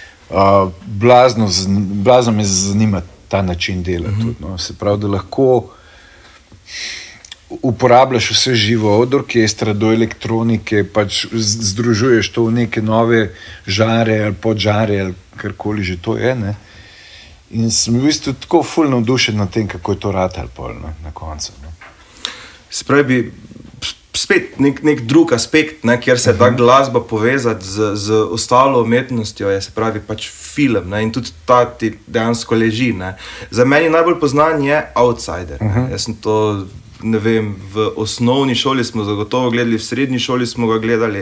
Blazno me zanima ta način dela tudi. No? Se pravi, da lahko uporabljaš vse živo, od orkestra do elektronike, pač združuješ to v neke nove žanre ali podžanre ali karkoli že to je, ne? In sem v bistvu tako ful navdušen na tem, kako je to ratalo pol na koncu. Ne. Se pravi, bi spet nek drug aspekt, ne, kjer se ta glasba povezati z ostalo umetnostjo, je se pravi pač film, ne, in tudi ta ti dejansko leži. Ne. Za meni najbolj poznan je Outsider. Jaz sem to, ne vem, v osnovni šoli smo zagotovo gledali, v srednji šoli smo ga gledali.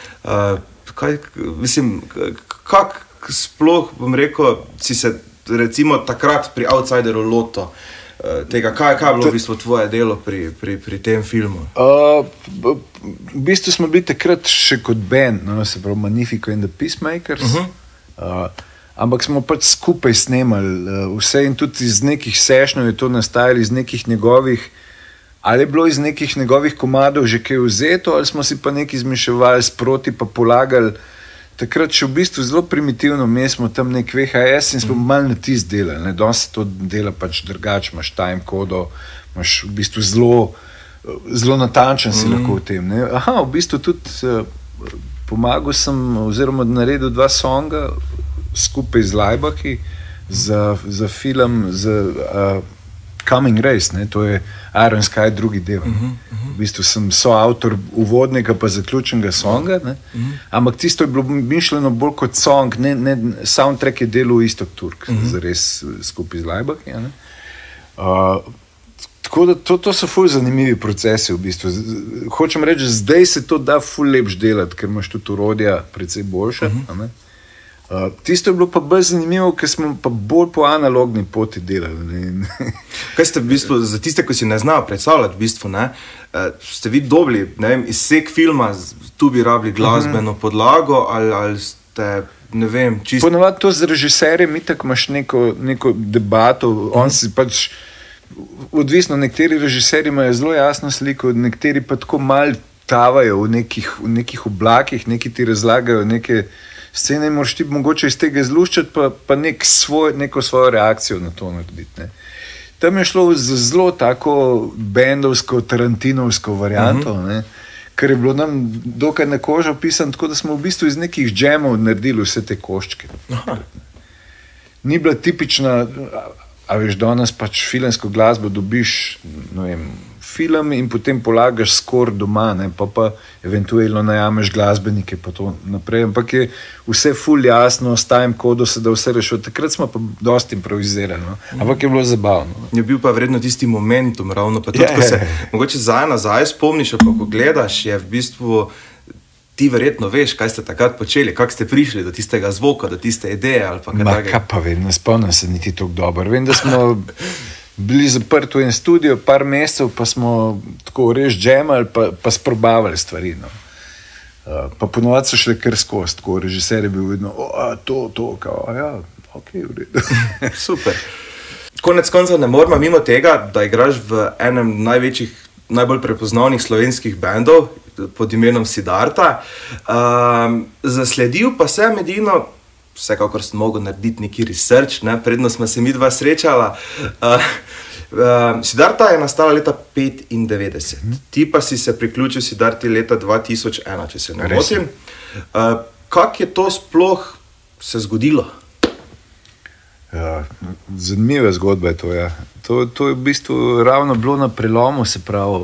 Kak sploh, bom rekel, si se recimo takrat pri Outsideru loto tega, kaj je bilo v bistvu tvoje delo pri tem filmu? V bistvu smo bili takrat še kot band, no, se pravi Magnifico and the Peacemakers, ampak smo pač skupaj snemali vse in tudi iz nekih sešnjev je to nastajalo, iz nekih njegovih, ali je bilo iz nekih njegovih komadov že kaj vzeto, ali smo si pa nekaj izmišljevali sproti pa polagali. Takrat še v bistvu zelo primitivno, mi smo tam nek VHS in smo malo na tist delali. Danes se to dela pač drugače, imaš time kodo, imaš v bistvu zelo natančen si lahko v tem. Ne? V bistvu tudi pomagal sem, oziroma naredil 2 songa skupaj z Lajbahi za film, za Coming Race, ne? To je Iron Sky drugi del. V bistvu sem soavtor uvodnega pa zaključenega songa, ne? Ampak tisto je bilo mišljeno bolj kot song, soundtrack je delal Istok Turk, zares skupaj z Lajbahi. Tako da to so ful zanimivi procesi v bistvu. Hočem reči, zdaj se to da ful lepš delati, ker imaš tudi orodja precej boljše. Tisto je bilo pa bolj zanimivo, ker smo pa bolj po analogni poti delali. Kaj ste v bistvu, za tiste, ko si ne znajo predstavljati v bistvu, ne, ste vi dobili, ne vem, izsek filma, tu bi rabili glasbeno podlago, ali ste, ne vem, čisto... Ponovadi to z režiserjem itak imaš neko debato, on si pač, odvisno, nekateri režiserji imajo zelo jasno sliko, nekateri pa tako mal tavajo v nekih oblakih, neki ti razlagajo neke scene in moraš ti mogoče iz tega izluščati, pa neko svojo reakcijo na to narediti. Ne. Tam je šlo za zelo tako bendovsko, tarantinovsko varianto, ne, ker je bilo nam dokaj na kožo pisano, tako da smo v bistvu iz nekih džemov naredili vse te koščke. Ni bila tipična, a veš, danes pač filmsko glasbo dobiš, ne vem, film in potem polagaš skor doma, ne, pa eventualno najameš glasbenike pa to naprej, ampak je vse ful jasno, s time kodo se da vse rešiti. Takrat smo pa dosti improvizirali, no. Ampak je bilo zabavno. Je bil pa vredno tisti momentum ravno, pa tudi, ko se mogoče nazaj spomniš, pa ko gledaš, je v bistvu ti verjetno veš, kaj ste takrat počeli, kako ste prišli do tistega zvoka, do tiste ideje ali pa kaj takega. Kaj pa vem, ne spomnim se niti tako dobro. Vem, da smo bili zaprti v en studio par mesecev, pa smo tako res džemali, pa sprobavali stvari. No. Pa ponovadi so šli kar skozi, tako režiser je bil vedno, kao, ok, v redu. Super. Konec konca ne moramo mimo tega, da igraš v enem največjih, najbolj prepoznavnih slovenskih bendov pod imenom Siddharta. Zasledil pa sem edino, vsekakor sem mogel narediti neki research, ne, predno smo se mi dva srečala. Siddharta je nastala leta 1995. Ti pa si se priključil Siddharti leta 2001, če se ne motim. Kako je to sploh se zgodilo? Zanimiva zgodba je to, ja. To je v bistvu ravno bilo na prelomu, se pravi,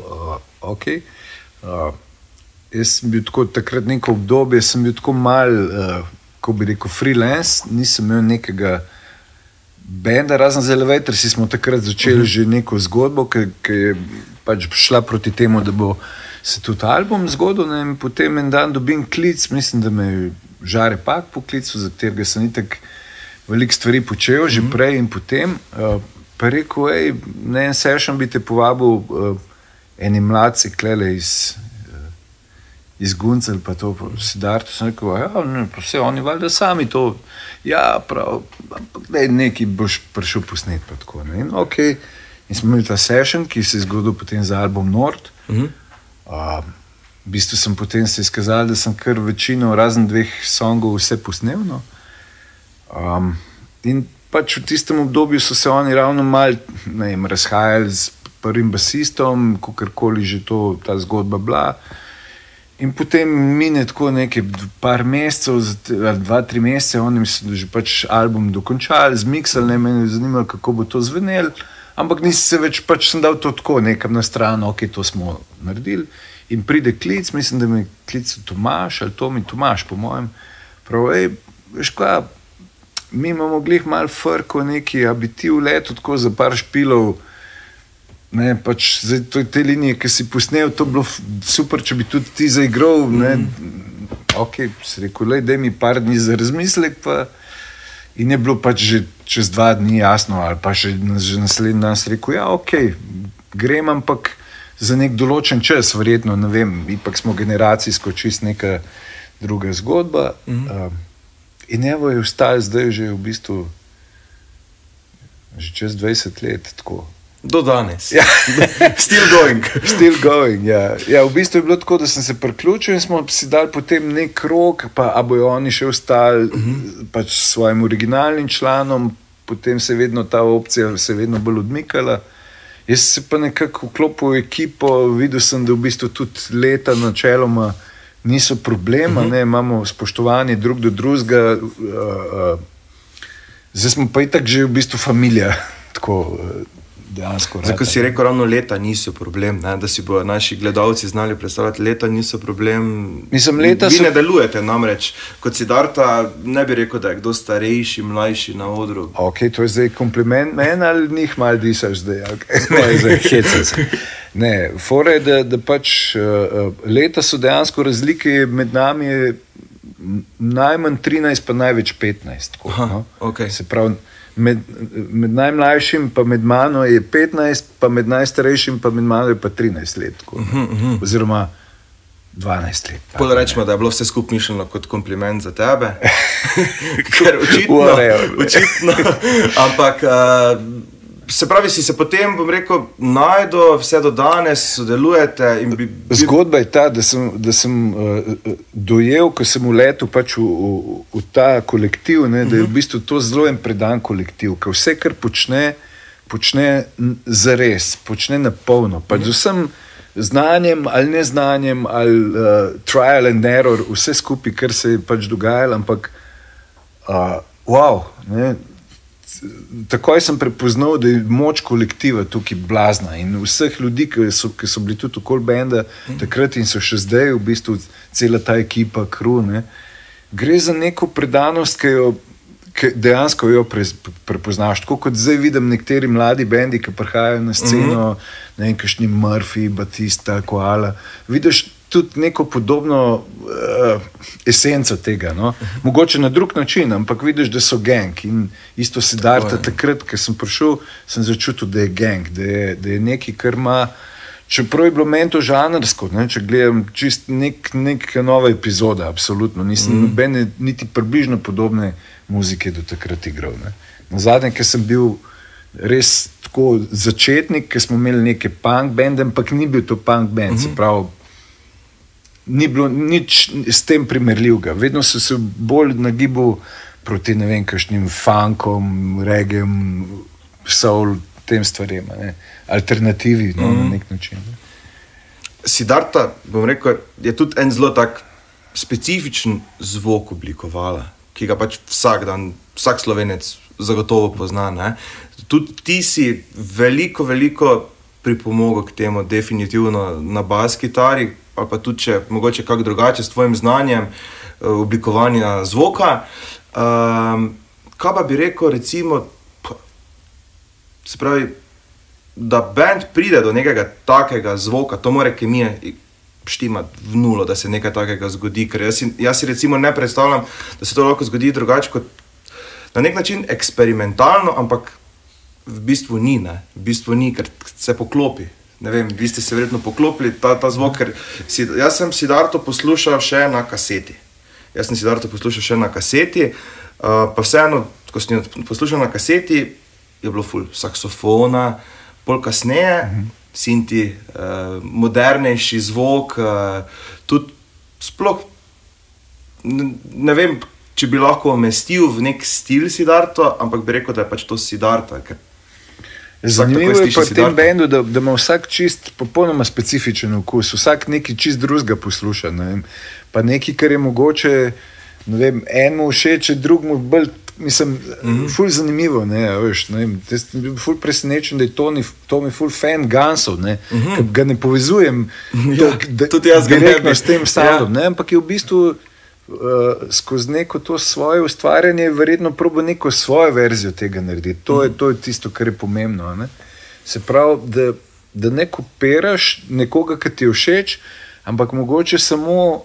jaz sem bil tako takrat neko obdobje, sem bil tako mal, ko bi rekel, freelance, nisem imel nekega benda, razen z Elevatorsi smo takrat začeli že neko zgodbo, ki je pač šla proti temu, da bo se tudi album zgodil, ne, in potem en dan dobim klic, mislim, da me je Žare Pak poklical, za katerega sem itak veliko stvari počel, že prej in potem, pa rekel, na en session bi te povabil eni mladci klele iz Guncelj, pa to Siddharto, sem rekel, pa vse oni valjda sami to, prav, nekaj boš prišel posnet, pa tako, ne, in okej. In smo imeli ta session, ki se je zgodil potem za album Nord. V bistvu sem potem se izkazal, da sem kar večino, razen 2 songov, vse posnel, no. In pač v tistem obdobju so se oni ravno malo, ne vem, razhajali s prvim basistom, kakorkoli že to, ta zgodba bila. In potem mine tako nekaj par mesecev, 2-3 mesece, oni so že pač album dokončali, zmiksali, ne, meni je zanimalo, kako bo to zvenelo, ampak nisi se več, pač sem dal to tako nekam na stran, ok, to smo naredili. In pride klic, mislim, da mi klical Tomaš, ali Tomaš, po mojem, prav, veš kaj, mi imamo glih malo frko neki, a bi ti v letu tako za par špilov, ne, pač zdaj te linije, ki si posnel, to bilo super, če bi tudi ti zaigral, ne, ok, si rekel, daj mi par dni za razmislek, pa in je bilo pač že čez 2 dni jasno, ali pa že naslednji dan si rekel, ok, grem, ampak za nek določen čas, verjetno, ne vem, ipak smo generacijsko čist neka druga zgodba, in evo je vstal zdaj že v bistvu že čez 20 let, tako. Do danes. Ja. Still going. Still going, ja. Ja, v bistvu je bilo tako, da sem se priključil in smo si dali potem nek rok, pa a bojo oni še ostali pač s svojim originalnim članom, potem se je vedno ta opcija se vedno bolj odmikala. Jaz se pa nekako vklopil v ekipo, videl sem, da v bistvu tudi leta načeloma niso problema, ne, imamo spoštovanje drug do drugega, zdaj smo pa itak že v bistvu familija, tako dejansko. Zdaj, ko si rekel, ravno leta niso problem, ne? Da si bojo naši gledalci znali predstavljati, leta niso problem. Mislim, leta vi ne delujete namreč, kot Siddharta, ne bi rekel, da je kdo starejši, mlajši na odru. Ok, to je zdaj kompliment meni ali njih malo disaš zdaj? Okay. Ne, zdaj hecam se. Ne, fora je, da pač leta so dejansko razlike med nami je najmanj 13, pa največ 15. Tako, aha, no? Okay. Se pravi, med najmlajšim pa med mano je 15, pa med najstarejšim pa med mano je pa 13 let. Tako, oziroma 12 let. Pol rečemo, da je bilo vse skupaj mišljeno kot kompliment za tebe. Ker očitno. Ampak se pravi, si se potem, bom rekel, najdo, vse do danes sodelujete in Zgodba je ta, da sem dojel, ko sem vletel pač v ta kolektiv, ne, da je v bistvu to zelo en predan kolektiv, ker vse, kar počne zares, počne na polno, pač z vsem znanjem ali neznanjem ali trial and error, vse skupaj, kar se je pač dogajalo, ampak wow, ne, takoj sem prepoznal, da je moč kolektiva tukaj blazna in vseh ljudi, ki so bili tudi okoli benda takrat in so še zdaj v bistvu cela ta ekipa, crew, ne, gre za neko predanost, ki dejansko jo prepoznaš. Tako kot zdaj vidim nekateri mladi bendi, ki prihajajo na sceno, ne vem, kakšni Murphy, Batista, Koala, vidiš tudi neko podobno esenco tega, no. Mogoče na drug način, ampak vidiš, da so gang in isto Siddharta takrat, ko sem prišel, sem začutil, da je gang, da je nekaj, kar ima, čeprav je bilo meni to žanrsko, ne, če gledam čist neka nova epizoda, absolutno, nisem nobene niti približno podobne muzike do takrat igral, ne. Nazadnje, ko sem bil res tako začetnik, ko smo imeli neke punk bende, ampak ni bil to punk band, se pravi, ni bilo nič s tem primerljivega. Vedno so se bolj nagibal proti, ne vem, kakšnim funkom, regem, soul, tem stvarem, ne, alternativi, no, na nek način. Ne. Siddharta, bom rekel, je tudi en zelo tak specifičen zvok oblikovala, ki ga pač vsak Slovenec zagotovo pozna, ne. Tudi ti si veliko pripomogel k temu, definitivno na bas kitari, ali pa tudi, če mogoče kako drugače s tvojim znanjem oblikovanja zvoka. Kaj pa bi rekel, recimo, se pravi, da band pride do nekega takega zvoka, to mora kemija štimati v nulo, da se nekaj takega zgodi, ker jaz si recimo ne predstavljam, da se to lahko zgodi drugače kot na nek način eksperimentalno, ampak v bistvu ni, ker se poklopi. Ne vem, vi ste se verjetno poklopili ta zvok, ker jaz sem Siddharto poslušal še na kaseti. Pa vseeno, ko sem jo poslušal na kaseti, je bilo ful saksofona, pol kasneje, sinti, modernejši zvok, tudi sploh, ne vem, če bi lahko umestil v nek stil Siddharto, ampak bi rekel, da je pač to Siddharto. Zanimivo je pa v tem bendu, da ima vsak čist popolnoma specifičen okus, vsak nekaj čist drugega posluša, ne vem, pa nekaj, kar je mogoče, ne vem, enemu všeč, drugemu bolj, mislim, ful zanimivo, ne vem, ful presenečen, da je Tommy ful fan Gunsov, ne, ker ga ne povezujem tudi jaz direktno s tem soundom, ne, ampak je v bistvu skozi neko to svoje ustvarjanje verjetno probo neko svojo verzijo tega narediti. To je tisto, kar je pomembno. Ne? Se pravi, da ne kopiraš nekoga, ki ti je všeč, ampak mogoče samo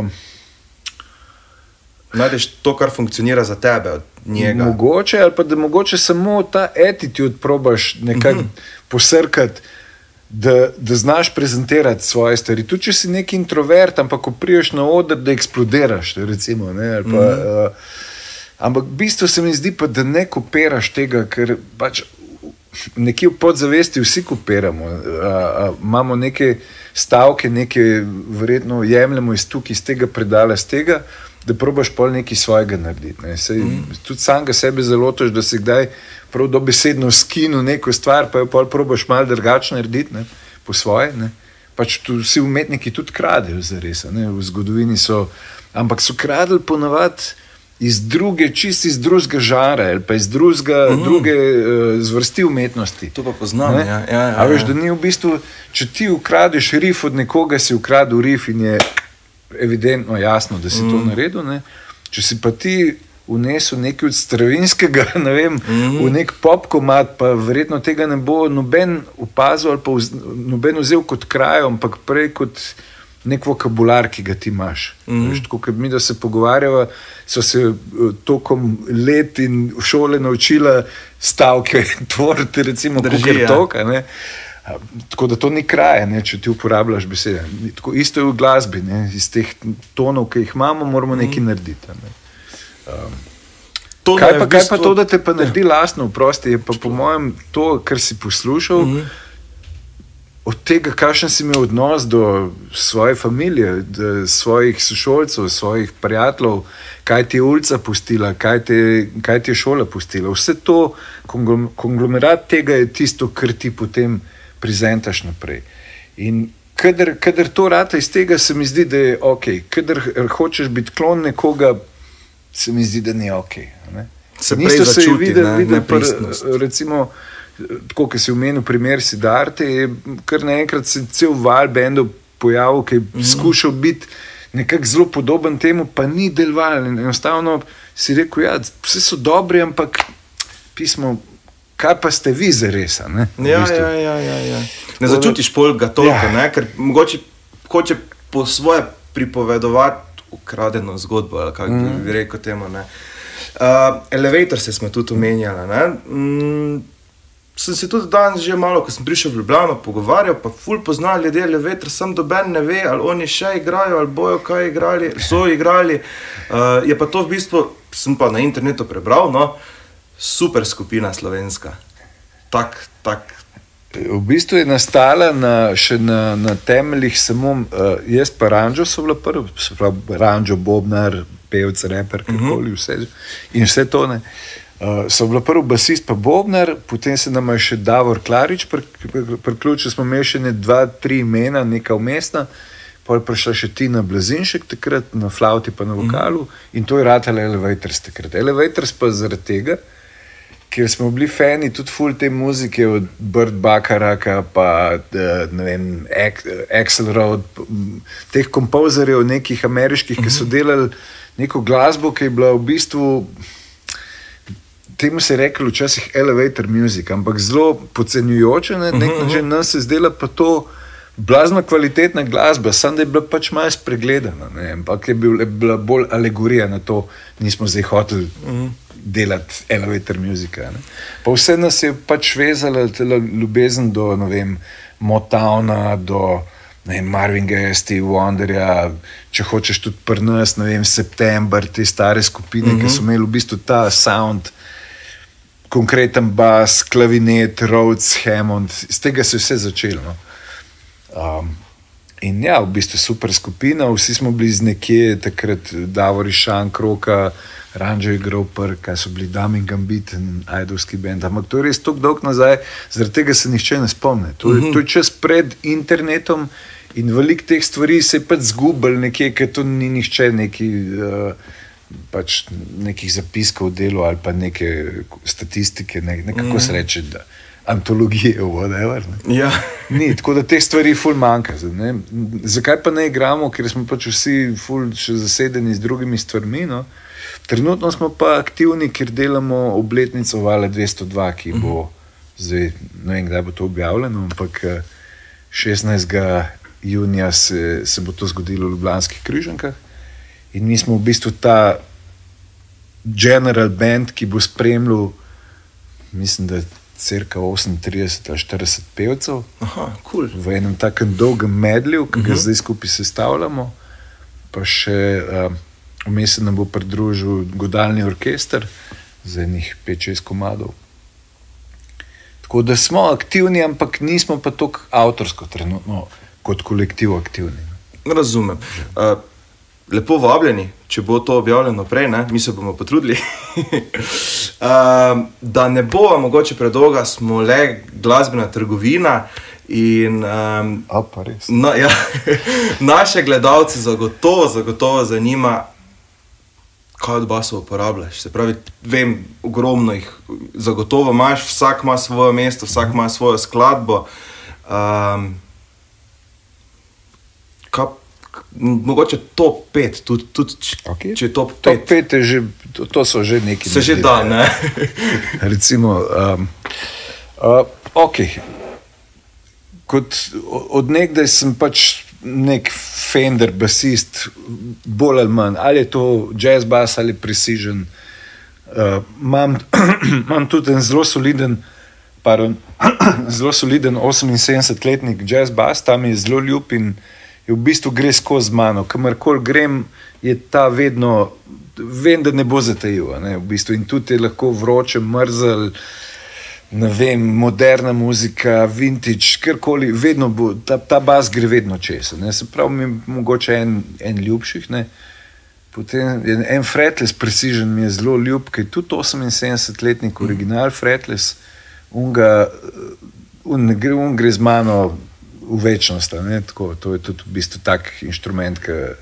najdeš to, kar funkcionira za tebe od njega. Mogoče, ali pa da mogoče samo ta attitude probaš nekaj posrkati, da znaš prezentirati svoje stvari. Tudi če si nek introvert, ampak ko priješ na oder, da eksplodiraš, recimo, ne, ali pa, ampak v bistvu se mi zdi pa, da ne kopiraš tega, ker pač nekje v podzavesti vsi kopiramo. Imamo neke stavke, neke verjetno jemljemo iz tukaj, iz tega predala, iz tega, da probaš pol nekaj svojega narediti. Ne. Tudi sam ga sebe zalotoš, da si kdaj prav dobesedno skinu neko stvar, pa jo pol probaš malo drugače narediti, ne, po svoje. Ne. Pač tu vsi umetniki tudi kradejo zares, ne, v zgodovini so, ampak so kradli ponavadi čist iz drugega žara, ali pa iz druge zvrsti umetnosti. To pa poznam, ja. A veš, da ni v bistvu, če ti ukradeš rif od nekoga, si ukradel rif in je evidentno jasno, da si to naredil, ne. Če si pa ti vnesel nekaj od Stravinskega, ne vem, v nek pop komad, pa verjetno tega ne bo noben opazil ali pa noben vzel kot krajo, ampak prej kot nek vokabular, ki ga ti imaš. Veš, tako, ker mi, da se pogovarjava, so se tokom let in v šole naučila stavke tvoriti, recimo, kakor toka, ne. Tako da to ni kraje, ne, če ti uporabljaš besede. Tako, isto je v glasbi, ne, iz teh tonov, ki jih imamo, moramo nekaj narediti. Ne. Kaj pa to, da te pa naredi lastno, prosti, je pa po mojem to, kar si poslušal, od tega, kakšen si imel odnos do svoje familije, do svojih sošolcev, svojih prijateljev, kaj ti je ulica pustila, kaj ti je šola pustila. Vse to, konglomerat tega je tisto, kar ti potem prezentaš naprej. In kadar to rata iz tega, se mi zdi, da je ok. Kadar hočeš biti klon nekoga, se mi zdi, da ni ok. Ne? Se prej začuti, nepristnost. Recimo, tako, ki si omenil primer Siddharte, je kar naenkrat se cel val bendov pojavil, ki je skušal biti nekako zelo podoben temu, pa ni deloval. Enostavno si rekel, ja, vse so dobri, ampak pismo, kaj pa ste vi zares? Ja. Ne začutiš polga toliko, ne? Ker mogoče hoče po svoje pripovedovati ukradeno zgodbo, ali kako bi rekel temu. Ne? Elevator se smo tudi omenjali. Sem se tudi danes že malo, ko sem prišel v Ljubljano, pogovarjal, pa ful poznali ljudje Elevator, sam doben ne ve, ali oni še igrajo, ali bojo kaj igrali, so igrali. Je pa to v bistvu, sem pa na internetu prebral, no, super skupina slovenska. Tak. V bistvu je nastala še na temeljih samo, jaz pa Ranđo so bila prvi, se pravi Ranđo, Bobnar, pevc, reper, kakoli, vse to, ne. So bila prvi basist pa Bobnar, potem se nam je še Davor Klarič priključil, smo imeli še 2-3 imena, neka umestna, potem je prišla še Tina Blazinšek takrat na flauti pa na vokalu in to je ratala Elevators takrat. Elevators pa zaradi tega, ker smo bili fani tudi ful te muzike od Burt Bacharaka pa ne vem, Axelrod, teh kompozerjev nekih ameriških, ki so delali neko glasbo, ki je bila v bistvu, temu se je reklo včasih elevator music, ampak zelo podcenjujoče, nek način nas se zdela pa to blazno kvalitetna glasba, samo da je bila pač malo spregledana, ne? Ampak je bila bolj alegorija na to, nismo zdaj hoteli delati elevator muzika. Pa vse nas je pač vezala ljubezen do, ne vem, Motowna, do Marvin Gaye, Stevie Wonderja, če hočeš tudi pri nas, ne vem, September, te stare skupine, ki so imeli v bistvu ta sound, konkreten bas, klavinet, Rhodes, Hammond, iz tega se je vse začelo. No? In ja, v bistvu super skupina, vsi smo bili z nekje, takrat Davor Išan, Kroka, Ranžo je igral kaj so bili Dami Gambit in ajdovski band, ampak to je res toliko dolg nazaj, zaradi tega se nihče ne spomne. To je čas pred internetom in veliko teh stvari se je pač zgubil nekje, ker to ni nihče pač nekih zapiskov delo ali pa neke statistike, nekako se reče, da antologije, whatever. Ja. Ni, tako da teh stvari ful manjka. Ne? Zakaj pa ne igramo, ker smo pač vsi ful še zasedeni z drugimi stvarmi, no? Trenutno smo pa aktivni, ker delamo obletnico Vale 202, ki bo zdaj, ne vem, kdaj bo to objavljeno, ampak 16. junija se bo to zgodilo v Ljubljanskih Križankah in mi smo v bistvu ta general band, ki bo spremljal, mislim, da cirka 38 ali 40 pevcev. Aha, cool. V enem takem dolgem medlju, ki ga zdaj skupaj sestavljamo, pa še vmes se nam bo pridružil godalni orkester za enih 5-6 komadov. Tako da smo aktivni, ampak nismo pa toliko avtorsko trenutno kot kolektiv aktivni. Razumem. Lepo vabljeni, če bo to objavljeno prej, ne? Mi se bomo potrudili. Da ne bo mogoče predolga, smo le glasbena trgovina in pa res. Naše gledalce zagotovo zanima, kaj od basov uporabljaš. Se pravi, vem, ogromno jih zagotovo imaš, vsak ima svoje mesto, vsak ima svojo skladbo. Mogoče top 5, tudi okay. Če je top 5. Top 5 je že, to so že neki. Se že da, ne? Recimo, kot od nekdaj sem pač nek Fender basist, bolj ali manj, ali je to jazz bass ali precision. Imam tudi en zelo soliden 78-letnik jazz bass, tam je zelo ljub in je v bistvu gre skozi mano. Kamorkoli grem, je ta vedno, vem, da ne bo zatajil, ne, v bistvu. In tudi je lahko vroče, mrzel, ne vem, moderna muzika, vintage, karkoli, vedno bo, ta bas gre vedno čez. Se pravi, mi je mogoče en ljubših, ne. Potem en fretless precision mi je zelo ljub, ki je tudi 78-letnik original fretless, on gre z mano v večnost, ne, tako, to je tudi v bistvu tak inštrument,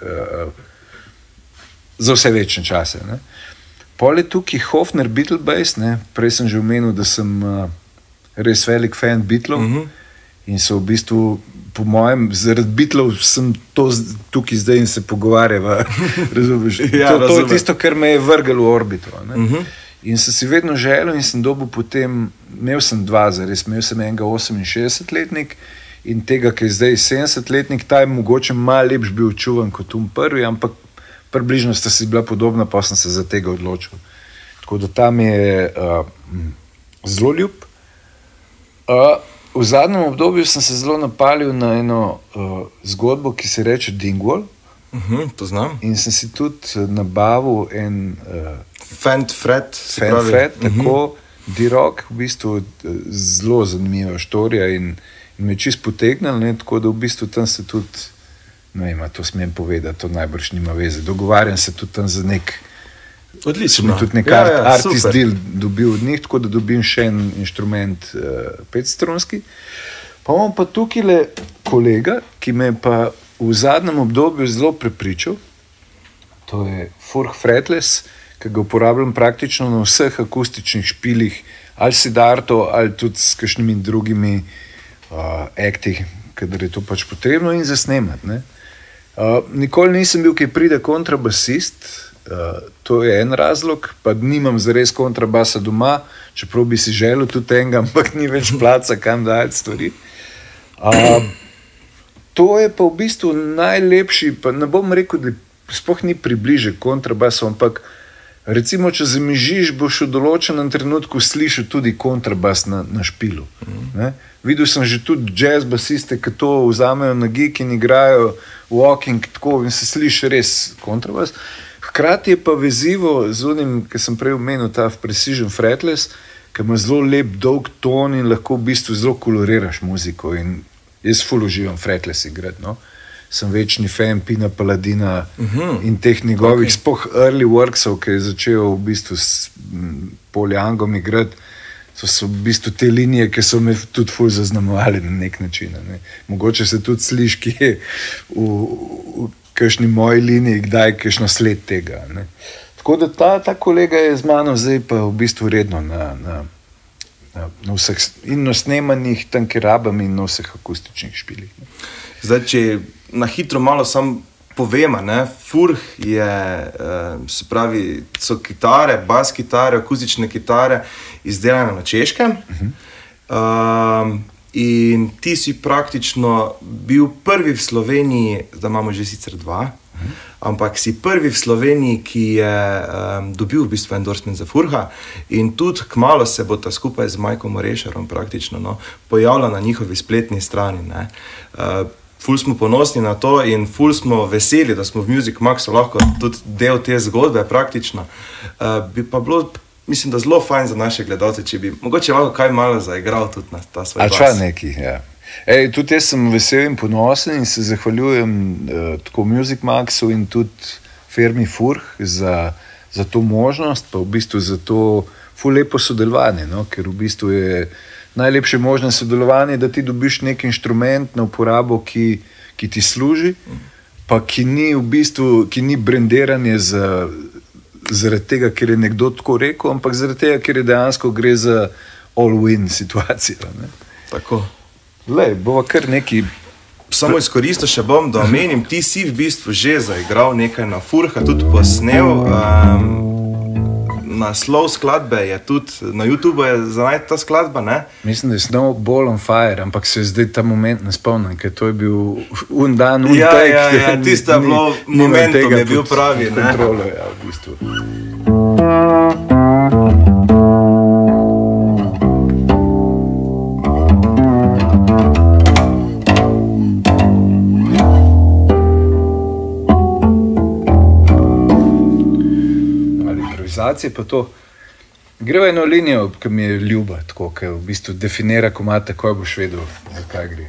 za vse večne čase, ne. Pol je tukaj Hofner Beatle Bass, ne, prej sem že omenil, da sem res velik fan Beatlov in so v bistvu, po mojem, zaradi Beatlov sem tukaj zdaj in se pogovarjava, razumeš? To je tisto, kar me je vrgalo v orbito, ne. In sem si vedno želel in sem dobil potem, imel sem dva zares, imel sem enega 68-letnik in tega, ki je zdaj 70-letnik, ta je mogoče malo lepš bil čuvan kot prvi, ampak približno sta si bila podobna, pa sem se za tega odločil. Tako da tam je zelo ljub. V zadnjem obdobju sem se zelo napalil na eno zgodbo, ki se reče Dingwall. To znam. In sem si tudi nabavil en Fend-Fred, tako D-Rock, v bistvu zelo zanimiva štorija in me čist potegnal, ne, tako da v bistvu tam se tudi, ne vem, to smem povedati, to najbrž nima veze, dogovarjam se tudi tam za nek, odlično, sem tudi nek artist deal dobil od njih, tako da dobim še en inštrument 5-strunski. Pa imam pa tukaj le kolega, ki me pa v zadnjem obdobju zelo prepričal, to je Furch Fretless, ki ga uporabljam praktično na vseh akustičnih špilih, ali Siddharto, ali tudi s kakšnimi drugimi akti, kadar je to pač potrebno in zasnemati. Ne. Nikoli nisem bil, ki pride kontrabasist, to je en razlog, pa nimam zares kontrabasa doma, čeprav bi si želel tudi enega, ampak ni več placa, kam dajati stvari. to je pa v bistvu najlepši, pa ne bom rekel, da sploh ni približek kontrabasu, ampak recimo, če zamižiš, boš v določenem trenutku slišal tudi kontrabas na špilu. Videl sem že tudi jazz basiste, ki to vzamejo na gig in igrajo walking tako in se sliši res kontrabas. Hkrati je pa vezivo z onim, ki sem prej omenil, ta Precision Fretless, ki ima zelo lep dolg ton in lahko v bistvu zelo koloriraš muziko in jaz ful uživam fretless igrati, no. Sem večni fan Pina Paladina in teh njegovih spoh early worksov, ki je začel v bistvu s Paul Youngom igrati. To so v bistvu te linije, ki so me tudi ful zaznamovali na nek način. Ne. Mogoče se tudi sliš, ki je v kakšni moji liniji, kdaj kakšno sled tega. Ne. Tako da ta kolega je z mano zdaj pa v bistvu redno na vseh in na snemanjih, tam, kjer rabam in na vseh akustičnih špilih. Ne. Zdaj, če na hitro malo sam povema, ne, Furh je, se pravi, so kitare, bas kitare, akustične kitare izdelane na Češkem. In ti si praktično bil prvi v Sloveniji, zdaj imamo že sicer dva, ampak si prvi v Sloveniji, ki je dobil v bistvu endorsement za Furha in tudi kmalu se bo ta skupaj z Majkom Orešarom praktično pojavila na njihovi spletni strani. Ne. Ful smo ponosni na to in ful smo veseli, da smo v Music Maxu lahko tudi del te zgodbe praktično. Bi pa bilo, mislim, da zelo fajn za naše gledalce, če bi mogoče lahko kaj malo zaigral tudi na ta svoj glas. A neki, ja. Tudi jaz sem vesel in ponosen in se zahvaljujem tako Music Maxu in tudi firmi Furh za to možnost, pa v bistvu za to ful lepo sodelovanje, no? Ker v bistvu je najlepše možno sodelovanje, da ti dobiš nek inštrument na uporabo, ki ti služi, pa ki ni v bistvu, ki ni brendiranje zaradi tega, ker je nekdo tako rekel, ampak zaradi tega, ker je dejansko gre za all-win situacijo. Ne? Tako. Lej, bova kar neki... Samo izkoristil še bom, da omenim, ti si v bistvu že zaigral nekaj na Furha, tudi posnel. Naslov skladbe je tudi, na YouTube je zanajti ta skladba, ne? Mislim, da je Snowball on Fire, ampak se zdaj ta moment ne spomnim, ker to je bil dan, Ja, tista bilo momentum je bil pravi, ne? Kontrolo, ja, v bistvu. Pa to. Gre v eno linijo, ki mi je ljuba, tako, ki v bistvu definira komad, takoj boš vedel, zakaj gre.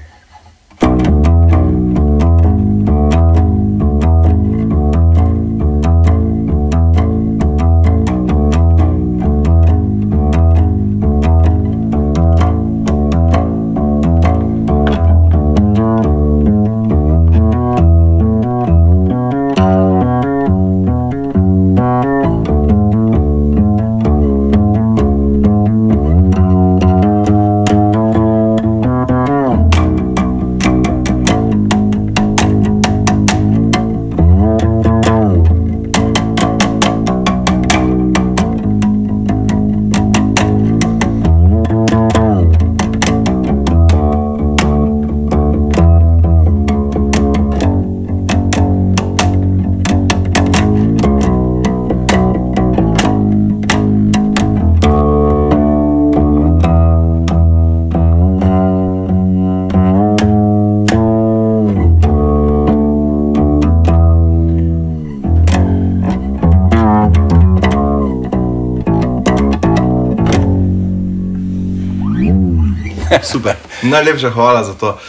Super, najlepša hvala za to.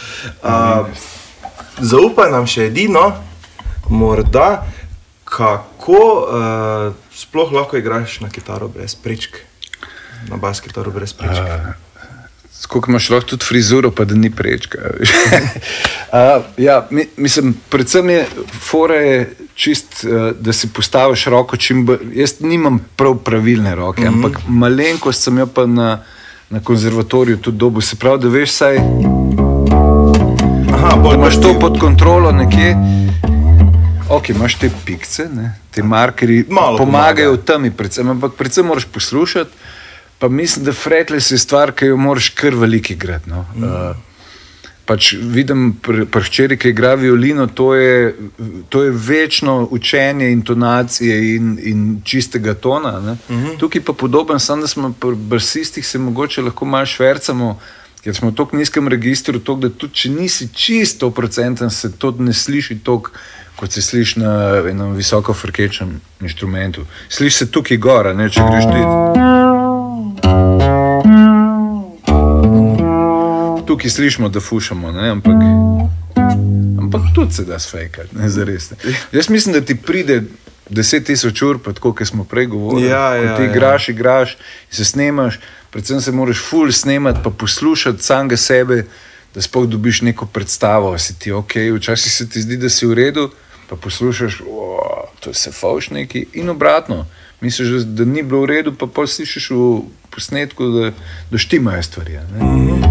Zaupaj nam še edino, morda, kako sploh lahko igraš na kitaro brez prečk, na bas kitaro brez prečk. Koliko imaš lahko tudi frizuro, pa da ni prečka. Ja, mislim, predvsem je, fora je čist, da si postaviš roko čim bolj, jaz nimam prav pravilne roke, ampak malenkost sem jo pa na konzervatoriju tudi dobil, se pravi, da veš saj, da imaš to pod kontrolo nekje, imaš te pikce, ne? Te markerji pomagajo v temi predvsem, ampak predvsem moraš poslušati, pa mislim, da fretless je stvar, ki jo moraš kar veliko igrati, no? pač vidim pri hčeri, ki igra violino, to je večno učenje intonacije in čistega tona. Ne. Tukaj pa podoben sem, da smo pri basistih se mogoče lahko malo švercamo, ker smo v toliko nizkem registru, da tudi če nisi čisto 100%, se to ne sliši toliko, kot se sliši na enem visoko frkečem inštrumentu. Sliši se tukaj gora, ne, če greš ti. Tukaj slišimo, da fušamo, ne, ampak tudi se da sfejkati, ne, zares. Jaz mislim, da ti pride 10.000 ur, pa tako, kot smo prej govorili, ko ti igraš in se snemaš, predvsem se moraš ful snemati, pa poslušati samega sebe, da sploh dobiš neko predstavo, si ti ok, včasih se ti zdi, da si v redu, pa poslušaš, to je se fauš neki, in obratno, misliš, da ni bilo v redu, pa pol slišiš v posnetku, da štimajo stvari, ne.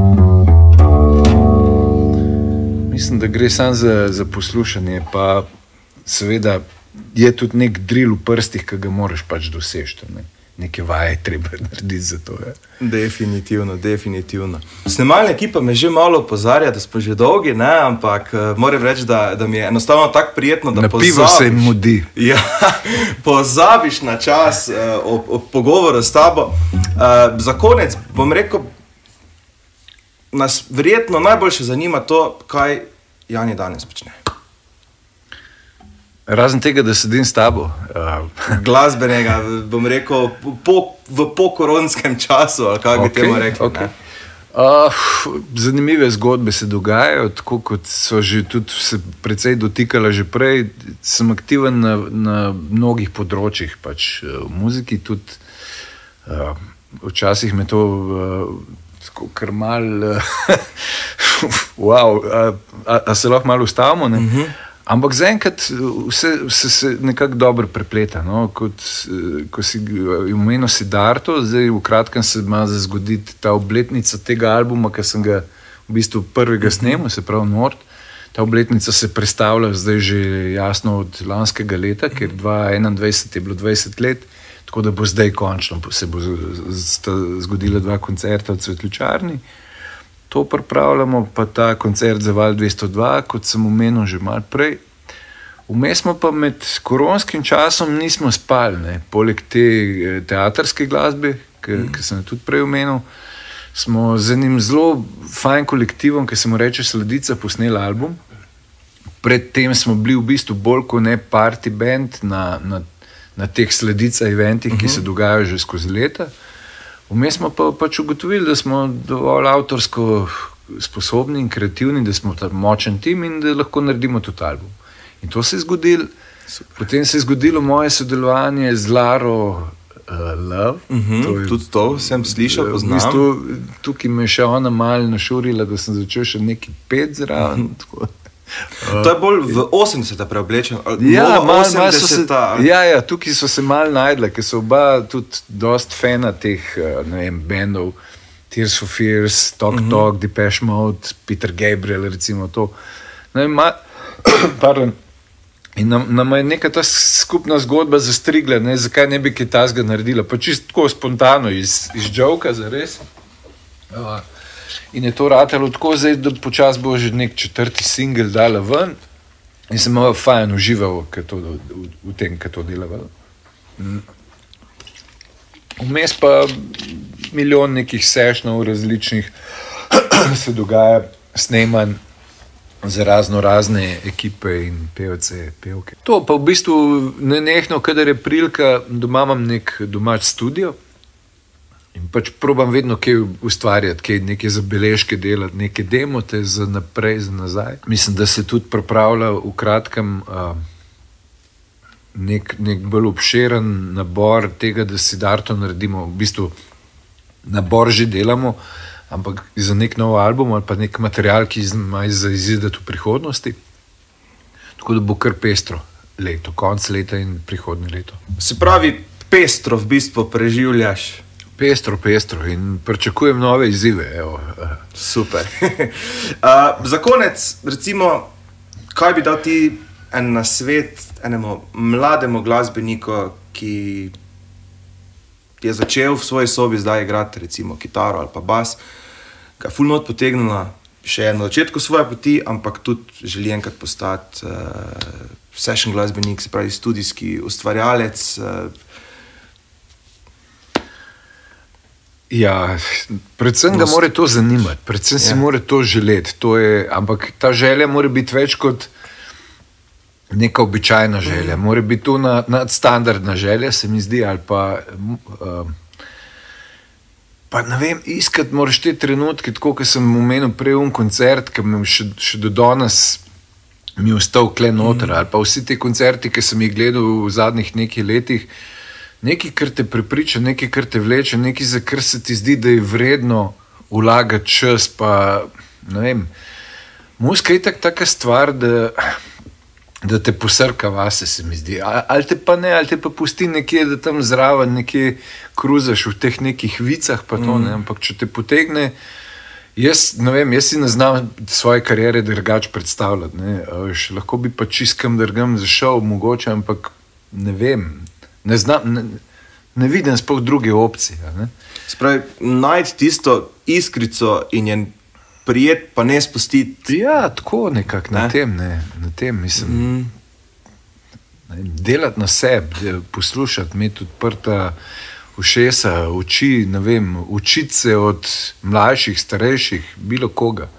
Mislim, da gre samo za poslušanje, pa seveda je tudi nek drill v prstih, ki ga moraš pač doseči. Neke vaje treba narediti za to. Je. Definitivno. Snemalna ekipa me že malo opozarja, da smo že dolgi, ne? Ampak moram reči, da mi je enostavno tako prijetno, da pozabiš. Na pivo se jim mudi. Ja, pozabiš na čas o pogovoru s tabo. Za konec bom rekel, nas verjetno najbolj zanima to, kaj Jani danes počne. Razen tega, da sedim s tabo. Glasbenega, bom rekel, v pokoronskem času, ali kako bi temu rekli. Okay. Zanimive zgodbe se dogajajo, tako kot so že tudi se precej dotikala že prej. Sem aktiven na mnogih področjih, pač v muziki tudi. Včasih me to tako kar malo wow, a se lahko malo ustavimo, ne? Ampak zaenkrat vse se nekako dobro prepleta. No? Ko si omenil Siddharto, zdaj v kratkem se ima za zgoditi ta obletnica tega albuma, ki sem ga v bistvu prvega snemal, se pravi Nord. Ta obletnica se prestavlja zdaj že jasno od lanskega leta, ker 2021 je bilo 20 let, tako da bo zdaj končno se bo zgodila 2 koncerta v Cvetličarni. To pripravljamo, pa ta koncert za Val 202, kot sem omenil že malo prej. Vmes smo pa med koronskim časom nismo spali, ne. Poleg te teatrske glasbe, ki sem tudi prej omenil, smo z enim zelo fajn kolektivom, ki se mu reče Sladica, posneli album. Predtem smo bili v bistvu bolj kot ne party band na teh Sladica eventih, ki se dogajajo že skozi leta. Vmes smo pa pač ugotovili, da smo dovolj avtorsko sposobni in kreativni, da smo tam močen tim in da lahko naredimo tudi album. In to se je zgodilo. Potem se je zgodilo moje sodelovanje z Laro Love. Tudi to sem slišal, poznam. V bistvu, tukaj me še ona malo našurila, da sem začel še neki pet zraven. To je bolj v 80-ta preoblečen, ja, 80-ta. Ja, tukaj so se malo najdla, ker so oba tudi dost fana teh, ne vem, bandov, Tears for Fears, Talk Talk, Depeche Mode, Peter Gabriel, recimo to. Ne vem, pardon. In nam je neka ta skupna zgodba zastrigla, ne, zakaj ne bi kaj tasga naredila, pa čisto tako spontano iz joke, zares. In je to ratalo tako, zdaj, da počas bo že nek 4. singel dala ven in sem malo fajn užival v tem, kaj to delava. Vmes pa milijon nekih sešnov različnih se dogaja snemanj za razne ekipe in pevce, pevke. To pa v bistvu nenehno, kadar je prilika, doma imam nek domač studio in pač probam vedno kaj ustvarjati, kaj neke zabeležke delati, neke demote za naprej, za nazaj. Mislim, da se tudi pripravlja v kratkem nek bolj obširen nabor tega, da Siddharto naredimo, v bistvu nabor že delamo, ampak za nek nov album ali pa nek material, ki ima za izideti v prihodnosti. Tako da bo kar pestro leto, konc leta in prihodnje leto. Se pravi, pestro v bistvu preživljaš? Pestro in pričakujem nove izzive. Evo. Super. Za konec, recimo, kaj bi dal ti en nasvet enemu mlademu glasbeniku, ki je začel v svoji sobi zdaj igrati recimo kitaro ali pa bas, ga je ful not potegnila, še na začetku svoje poti, ampak tudi želi enkrat postati session glasbenik, se pravi studijski ustvarjalec. Ja, predvsem ga mora to zanimati, predvsem si mora to želeti. Ampak ta želja mora biti več kot neka običajna želja. Mora biti to nadstandardna želja, se mi zdi, ali pa ne vem, iskati moraš te trenutke, tako kot sem omenil prej koncert, ki mi še do danes mi je ostal kle noter, ali pa vsi te koncerti, ki sem jih gledal v zadnjih nekaj letih, nekaj, kar te prepriča, nekaj, kar te vleče, nekaj, za kar se ti zdi, da je vredno vlagati čas, pa ne vem. Muzika je taka stvar, da te posrka vase, se mi zdi. Ali te pa ne, ali te pa pusti nekje, da tam zraven nekje kruzaš v teh nekih vicah, pa to ne, ampak če te potegne, jaz si ne znam svoje kariere drugače predstavljati, ne, lahko bi pa čist kam drugam zašel, mogoče, ampak ne vem, ne znam, ne vidim sploh druge opcije, ne. Spravi, najti tisto iskrico in je prijet, pa ne spustiti. Ja, tako nekako, na tem, mislim. Delati na sebi, poslušati, imeti odprta ušesa, oči, ne vem, učiti se od mlajših, starejših, bilo koga.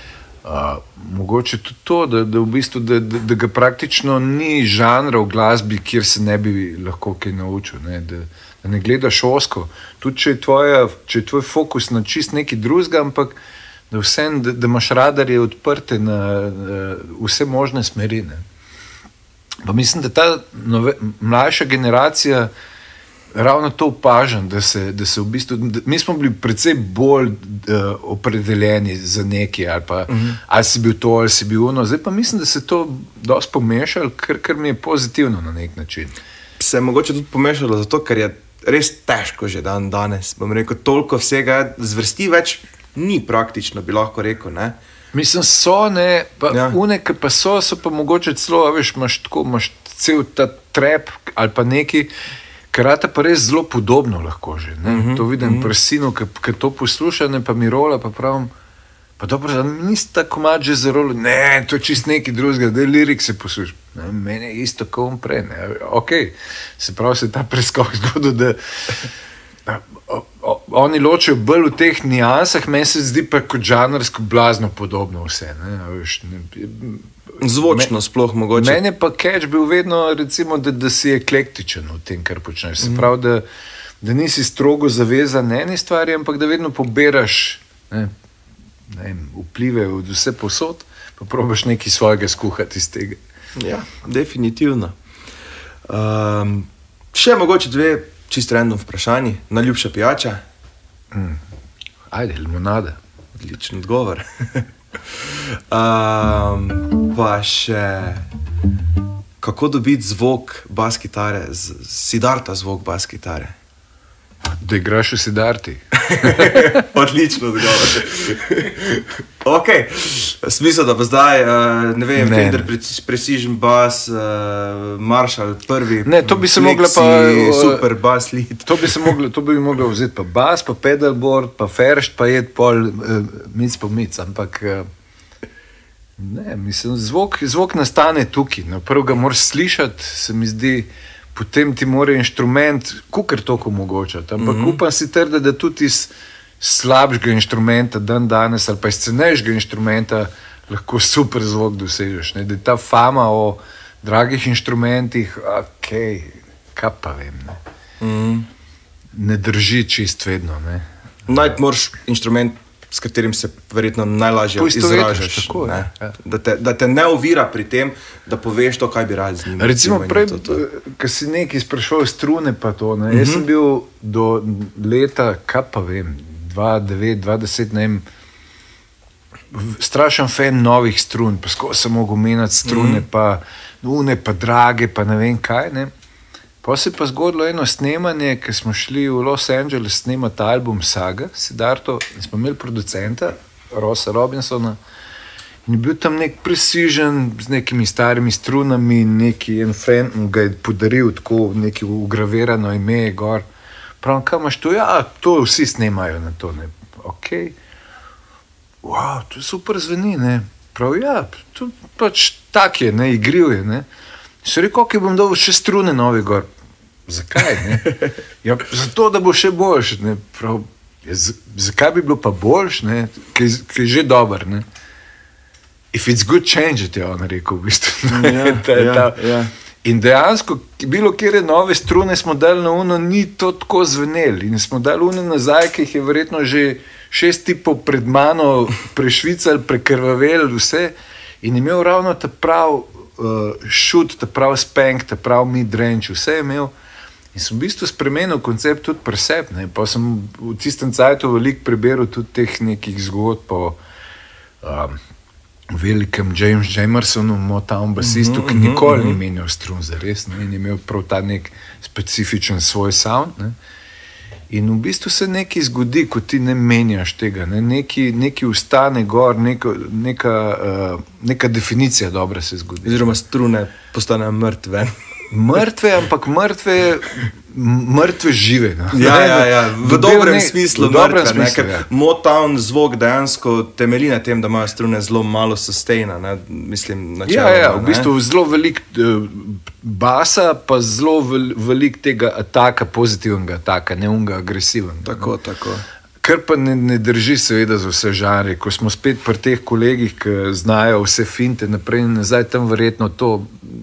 Mogoče tudi to, da v bistvu, da ga praktično ni žanra v glasbi, kjer se ne bi lahko kaj naučil, ne, da ne gledaš osko. Tudi če je tvoj fokus na čist nekaj drugega, ampak da vsem, da imaš radarje odprte na vse možne smeri. Ne. Pa mislim, da ta mlajša generacija ravno to opažam, da se v bistvu, mi smo bili precej bolj opredeljeni za nekaj, ali si bil to, ali si bil ono. Zdaj pa mislim, da se to dosti pomešalo, kar mi je pozitivno na nek način. Se je mogoče tudi pomešalo zato, ker je res težko že danes. Bom rekel, toliko vsega zvrsti več ni praktično, bi lahko rekel, ne? Mislim, so, ne, pa une, ki pa so pa mogoče celo, veš, imaš cel ta trap ali pa neki, karata pa res zelo podobno lahko že, ne? To vidim pri sinu, ki to posluša, ne, pa mi rola, pa pravim, pa dobro, da nisi ta komad že za rolo, ne, to je čist nekaj drugega, da je lirik se posluša. Mene je isto, ko prej, ne, okej, se pravi, se ta preskok zgodil, da oni ločijo bolj v teh nijansah, meni se zdi pa kot žanrsko blazno podobno vse. Zvočno sploh mogoče. Meni je pa catch bil vedno, recimo, da si eklektičen v tem, kar počneš. Se pravi, da nisi strogo zavezan eni stvari, ampak da vedno poberaš vplive od vse posod, pa probaš nekaj svojega skuhati iz tega. Ja, definitivno. Še mogoče dve čisto random vprašanji. Najljubša pijača? Ajde, limonada. Odličen odgovor. Pa še, kako dobiti zvok bas kitare, Siddharta zvok bas kitare? Da igraš v Siddharti. Odlično odgovor. Ok, smisel, da pa zdaj, ne vem, Fender Precision Bass, Marshall prvi, ne, to bi se mogla pa super bass lead. To bi mogla vzeti pa bass, pa pedalboard, pa first, pa jed pol mic po mic, ampak ne, mislim, zvok nastane tukaj, prvo ga moraš slišati, se mi zdi, potem ti mora inštrument kukar toliko omogočati, ampak upam si trda, da tudi iz slabšega inštrumenta danes ali pa iz cenejšega inštrumenta lahko super zvok dosežeš, ne? Da je ta fama o dragih inštrumentih, okej, kaj pa vem, ne? Ne drži čist vedno, ne? Najti moraš inštrument, s katerim se verjetno najlažje izražaš, tako, ne? Da te ne ovira pri tem, da poveš to, kaj bi rad z njim. Recimo prej, ko si nekaj sprašal strune pa to, ne? Jaz sem bil do leta, kaj pa vem, 2009, 2010, ne vem, strašen fan novih strun, pa skoro sem mogel menjati strune, pa une, pa drage, pa ne vem kaj, ne? Pa se je pa zgodilo eno snemanje, ki smo šli v Los Angeles snemati album Saga, Siddharto, in smo imeli producenta, Rossa Robinsona, in je bil tam nek Precision z nekimi starimi strunami, en friend mu ga je podaril tako, neki ugravirano ime je gor. Pravim, kaj imaš to? Ja, to vsi snemajo na to, ne. Okej. wow, to super zveni, ne. Prav, ja, to pač tak je, ne, igriv je, ne. So rekel, ok, bom dal še strune nove gor. Zakaj, ne? Ja, zato, da bo še boljš, ne. Prav, ja, zakaj bi bilo pa boljš, ne, ki je že dober, ne. If it's good, change it, je on rekel, v bistvu. Ja. In dejansko, bilo kjer nove strune smo dali na uno, ni to tako zveneli. In smo dali uno nazaj, ki jih je verjetno že 6 tipov pred mano prešvicali, prekrvaveli vse. In imel ravno ta prav šut, ta prav spank, ta prav mid-range, vse je imel. In sem v bistvu spremenil koncept tudi pri sebi, ne. Pa sem v tistem cajtu veliko preberal tudi teh nekih zgodb po velikem James Jamersonu, Motown basistu, ki nikoli ni menjal strun zares, ne, in je imel prav ta nek specifičen svoj sound, ne. In v bistvu se nekaj zgodi, ko ti ne menjaš tega, ne, nekaj ustane gor, neka definicija dobra se zgodi. Oziroma strune postanejo mrtve. Mrtve, ampak mrtve žive. No. Ja, v dobrem smislu mrtve, ne, ker ja. Motown zvok dejansko temelji na tem, da imajo strune zelo malo sustaina, ne, mislim, načeloma. Ja, v bistvu zelo veliko basa, pa zelo veliko tega ataka, pozitivnega ataka, ne unga agresivnega. Tako. Kar pa ne drži seveda za vse žanre. Ko smo spet pri teh kolegih, ki znajo vse finte naprej in nazaj, tam verjetno to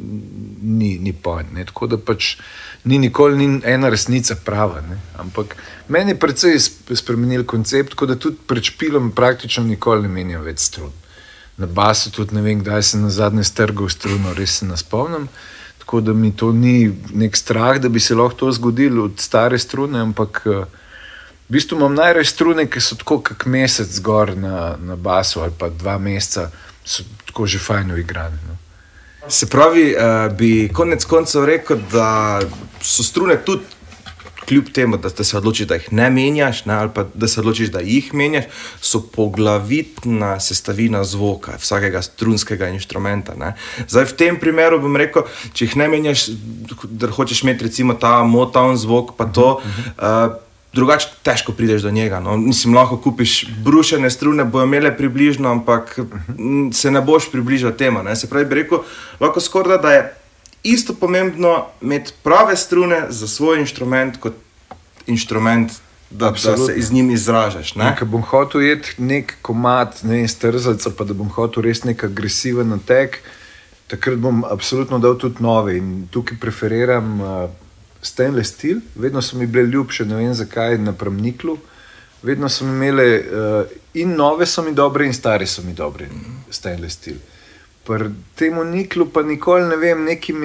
ni point, ne. Tako da pač nikoli ena resnica prava, ne. Ampak meni je precej spremenil koncept, tako da tudi pred špilom praktično nikoli ne menjam več strun. Na basu tudi ne vem, kdaj sem nazadnje strgal struno, res se ne spomnim. Tako da mi to ni nek strah, da bi se lahko to zgodilo od stare strune, ampak v bistvu imam najraje strune, ki so tako kak mesec gor na basu ali pa 2 meseca, so tako že fajno igrane, no. Se pravi, bi konec koncev rekel, da so strune tudi kljub temu, da se odločiš, da jih ne menjaš, ne, ali pa da se odločiš, da jih menjaš, so poglavitna sestavina zvoka vsakega strunskega inštrumenta, ne. Zdaj, v tem primeru bom rekel, če jih ne menjaš, da hočeš imeti recimo ta Motown zvok, pa to, drugače težko prideš do njega, no. Mislim, lahko kupiš brušene strune, bojo imele približno, ampak se ne boš približal temu, ne. Se pravi, bi rekel, lahko skoraj, da je isto pomembno imeti prave strune za svoj inštrument, kot inštrument, da se iz njim izražaš, ne. Ko bom hotel jeti nek komad, ne, strzalca, pa da bom hotel res nek agresiven natek, takrat bom absolutno dal tudi nove in tukaj preferiram stainless steel, vedno so mi bile ljubše, ne vem zakaj, napram niklu, vedno so mi imele, in nove so mi dobre in stare so mi dobre, stainless steel. Pri temu niklu pa nikoli, ne vem,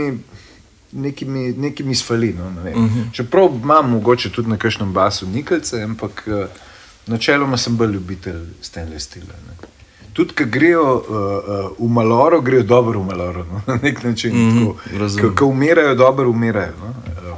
nekimi sfali, no, ne vem. Čeprav imam mogoče tudi na kakšnem basu nikelce, ampak načeloma sem bolj ljubitelj stainless steela, ne. Tudi, ko grejo v maloro, grejo dobro v maloro, no, na nek način, tako, ko umirajo, dobro umirajo, no.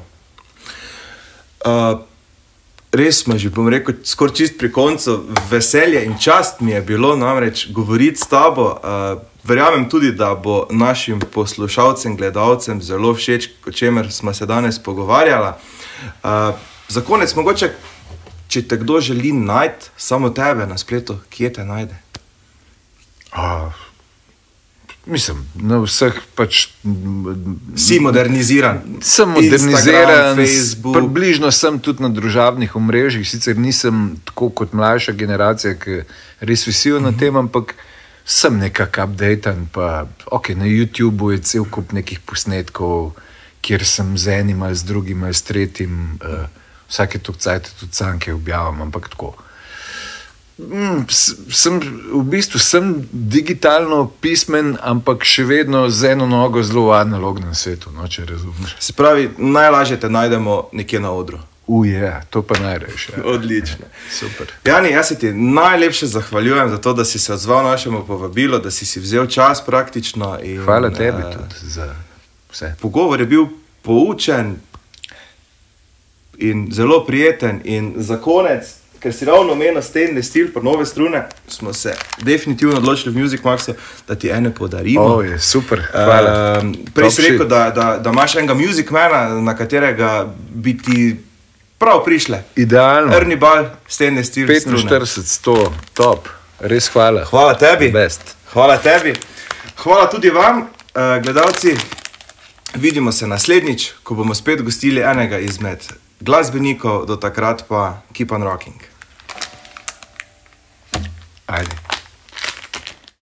Res smo že, bom rekel, skoraj čist pri koncu, veselje in čast mi je bilo namreč govoriti s tabo. Verjamem tudi, da bo našim poslušalcem, gledalcem zelo všeč, o čemer smo se danes pogovarjala. Za konec mogoče, če te kdo želi najti, samo tebe na spletu, kje te najde? Mislim, na vseh pač... Si moderniziran. Sem moderniziran, Instagram, Facebook. Približno sem tudi na družabnih omrežjih, sicer nisem tako kot mlajša generacija, ki res visijo na tem, ampak sem nekako updatan, pa ok, na YouTubeu je cel kup nekih posnetkov, kjer sem z enim ali z drugim ali s tretjim, vsake toliko cajta tudi sanke objavim, ampak tako. V bistvu sem digitalno pismen, ampak še vedno z eno nogo zelo v analognem svetu, no, če razumeš. Se pravi, najlažje te najdemo nekje na odru. To pa najrejše. Odlično. Super. Jani, jaz se ti najlepše zahvaljujem za to, da si se odzval našemu povabilu, da si vzel čas praktično. In, hvala tebi tudi za vse. Pogovor je bil poučen in zelo prijeten in za konec, ker si ravno omenil stainless steel pa nove strune, smo se definitivno odločili v Music Maxu, da ti ene podarimo. Je super, hvala. Prej si rekel, da imaš enega Music Mana, na katerega bi ti prav prišle. Idealno. Ernie Ball, stainless steel strune. 45, 100, top. res hvala. Hvala tebi. Best. Hvala tebi. Hvala tudi vam, gledalci. Vidimo se naslednjič, ko bomo spet gostili enega izmed glasbenikov, do takrat pa keep on rocking. Ajde.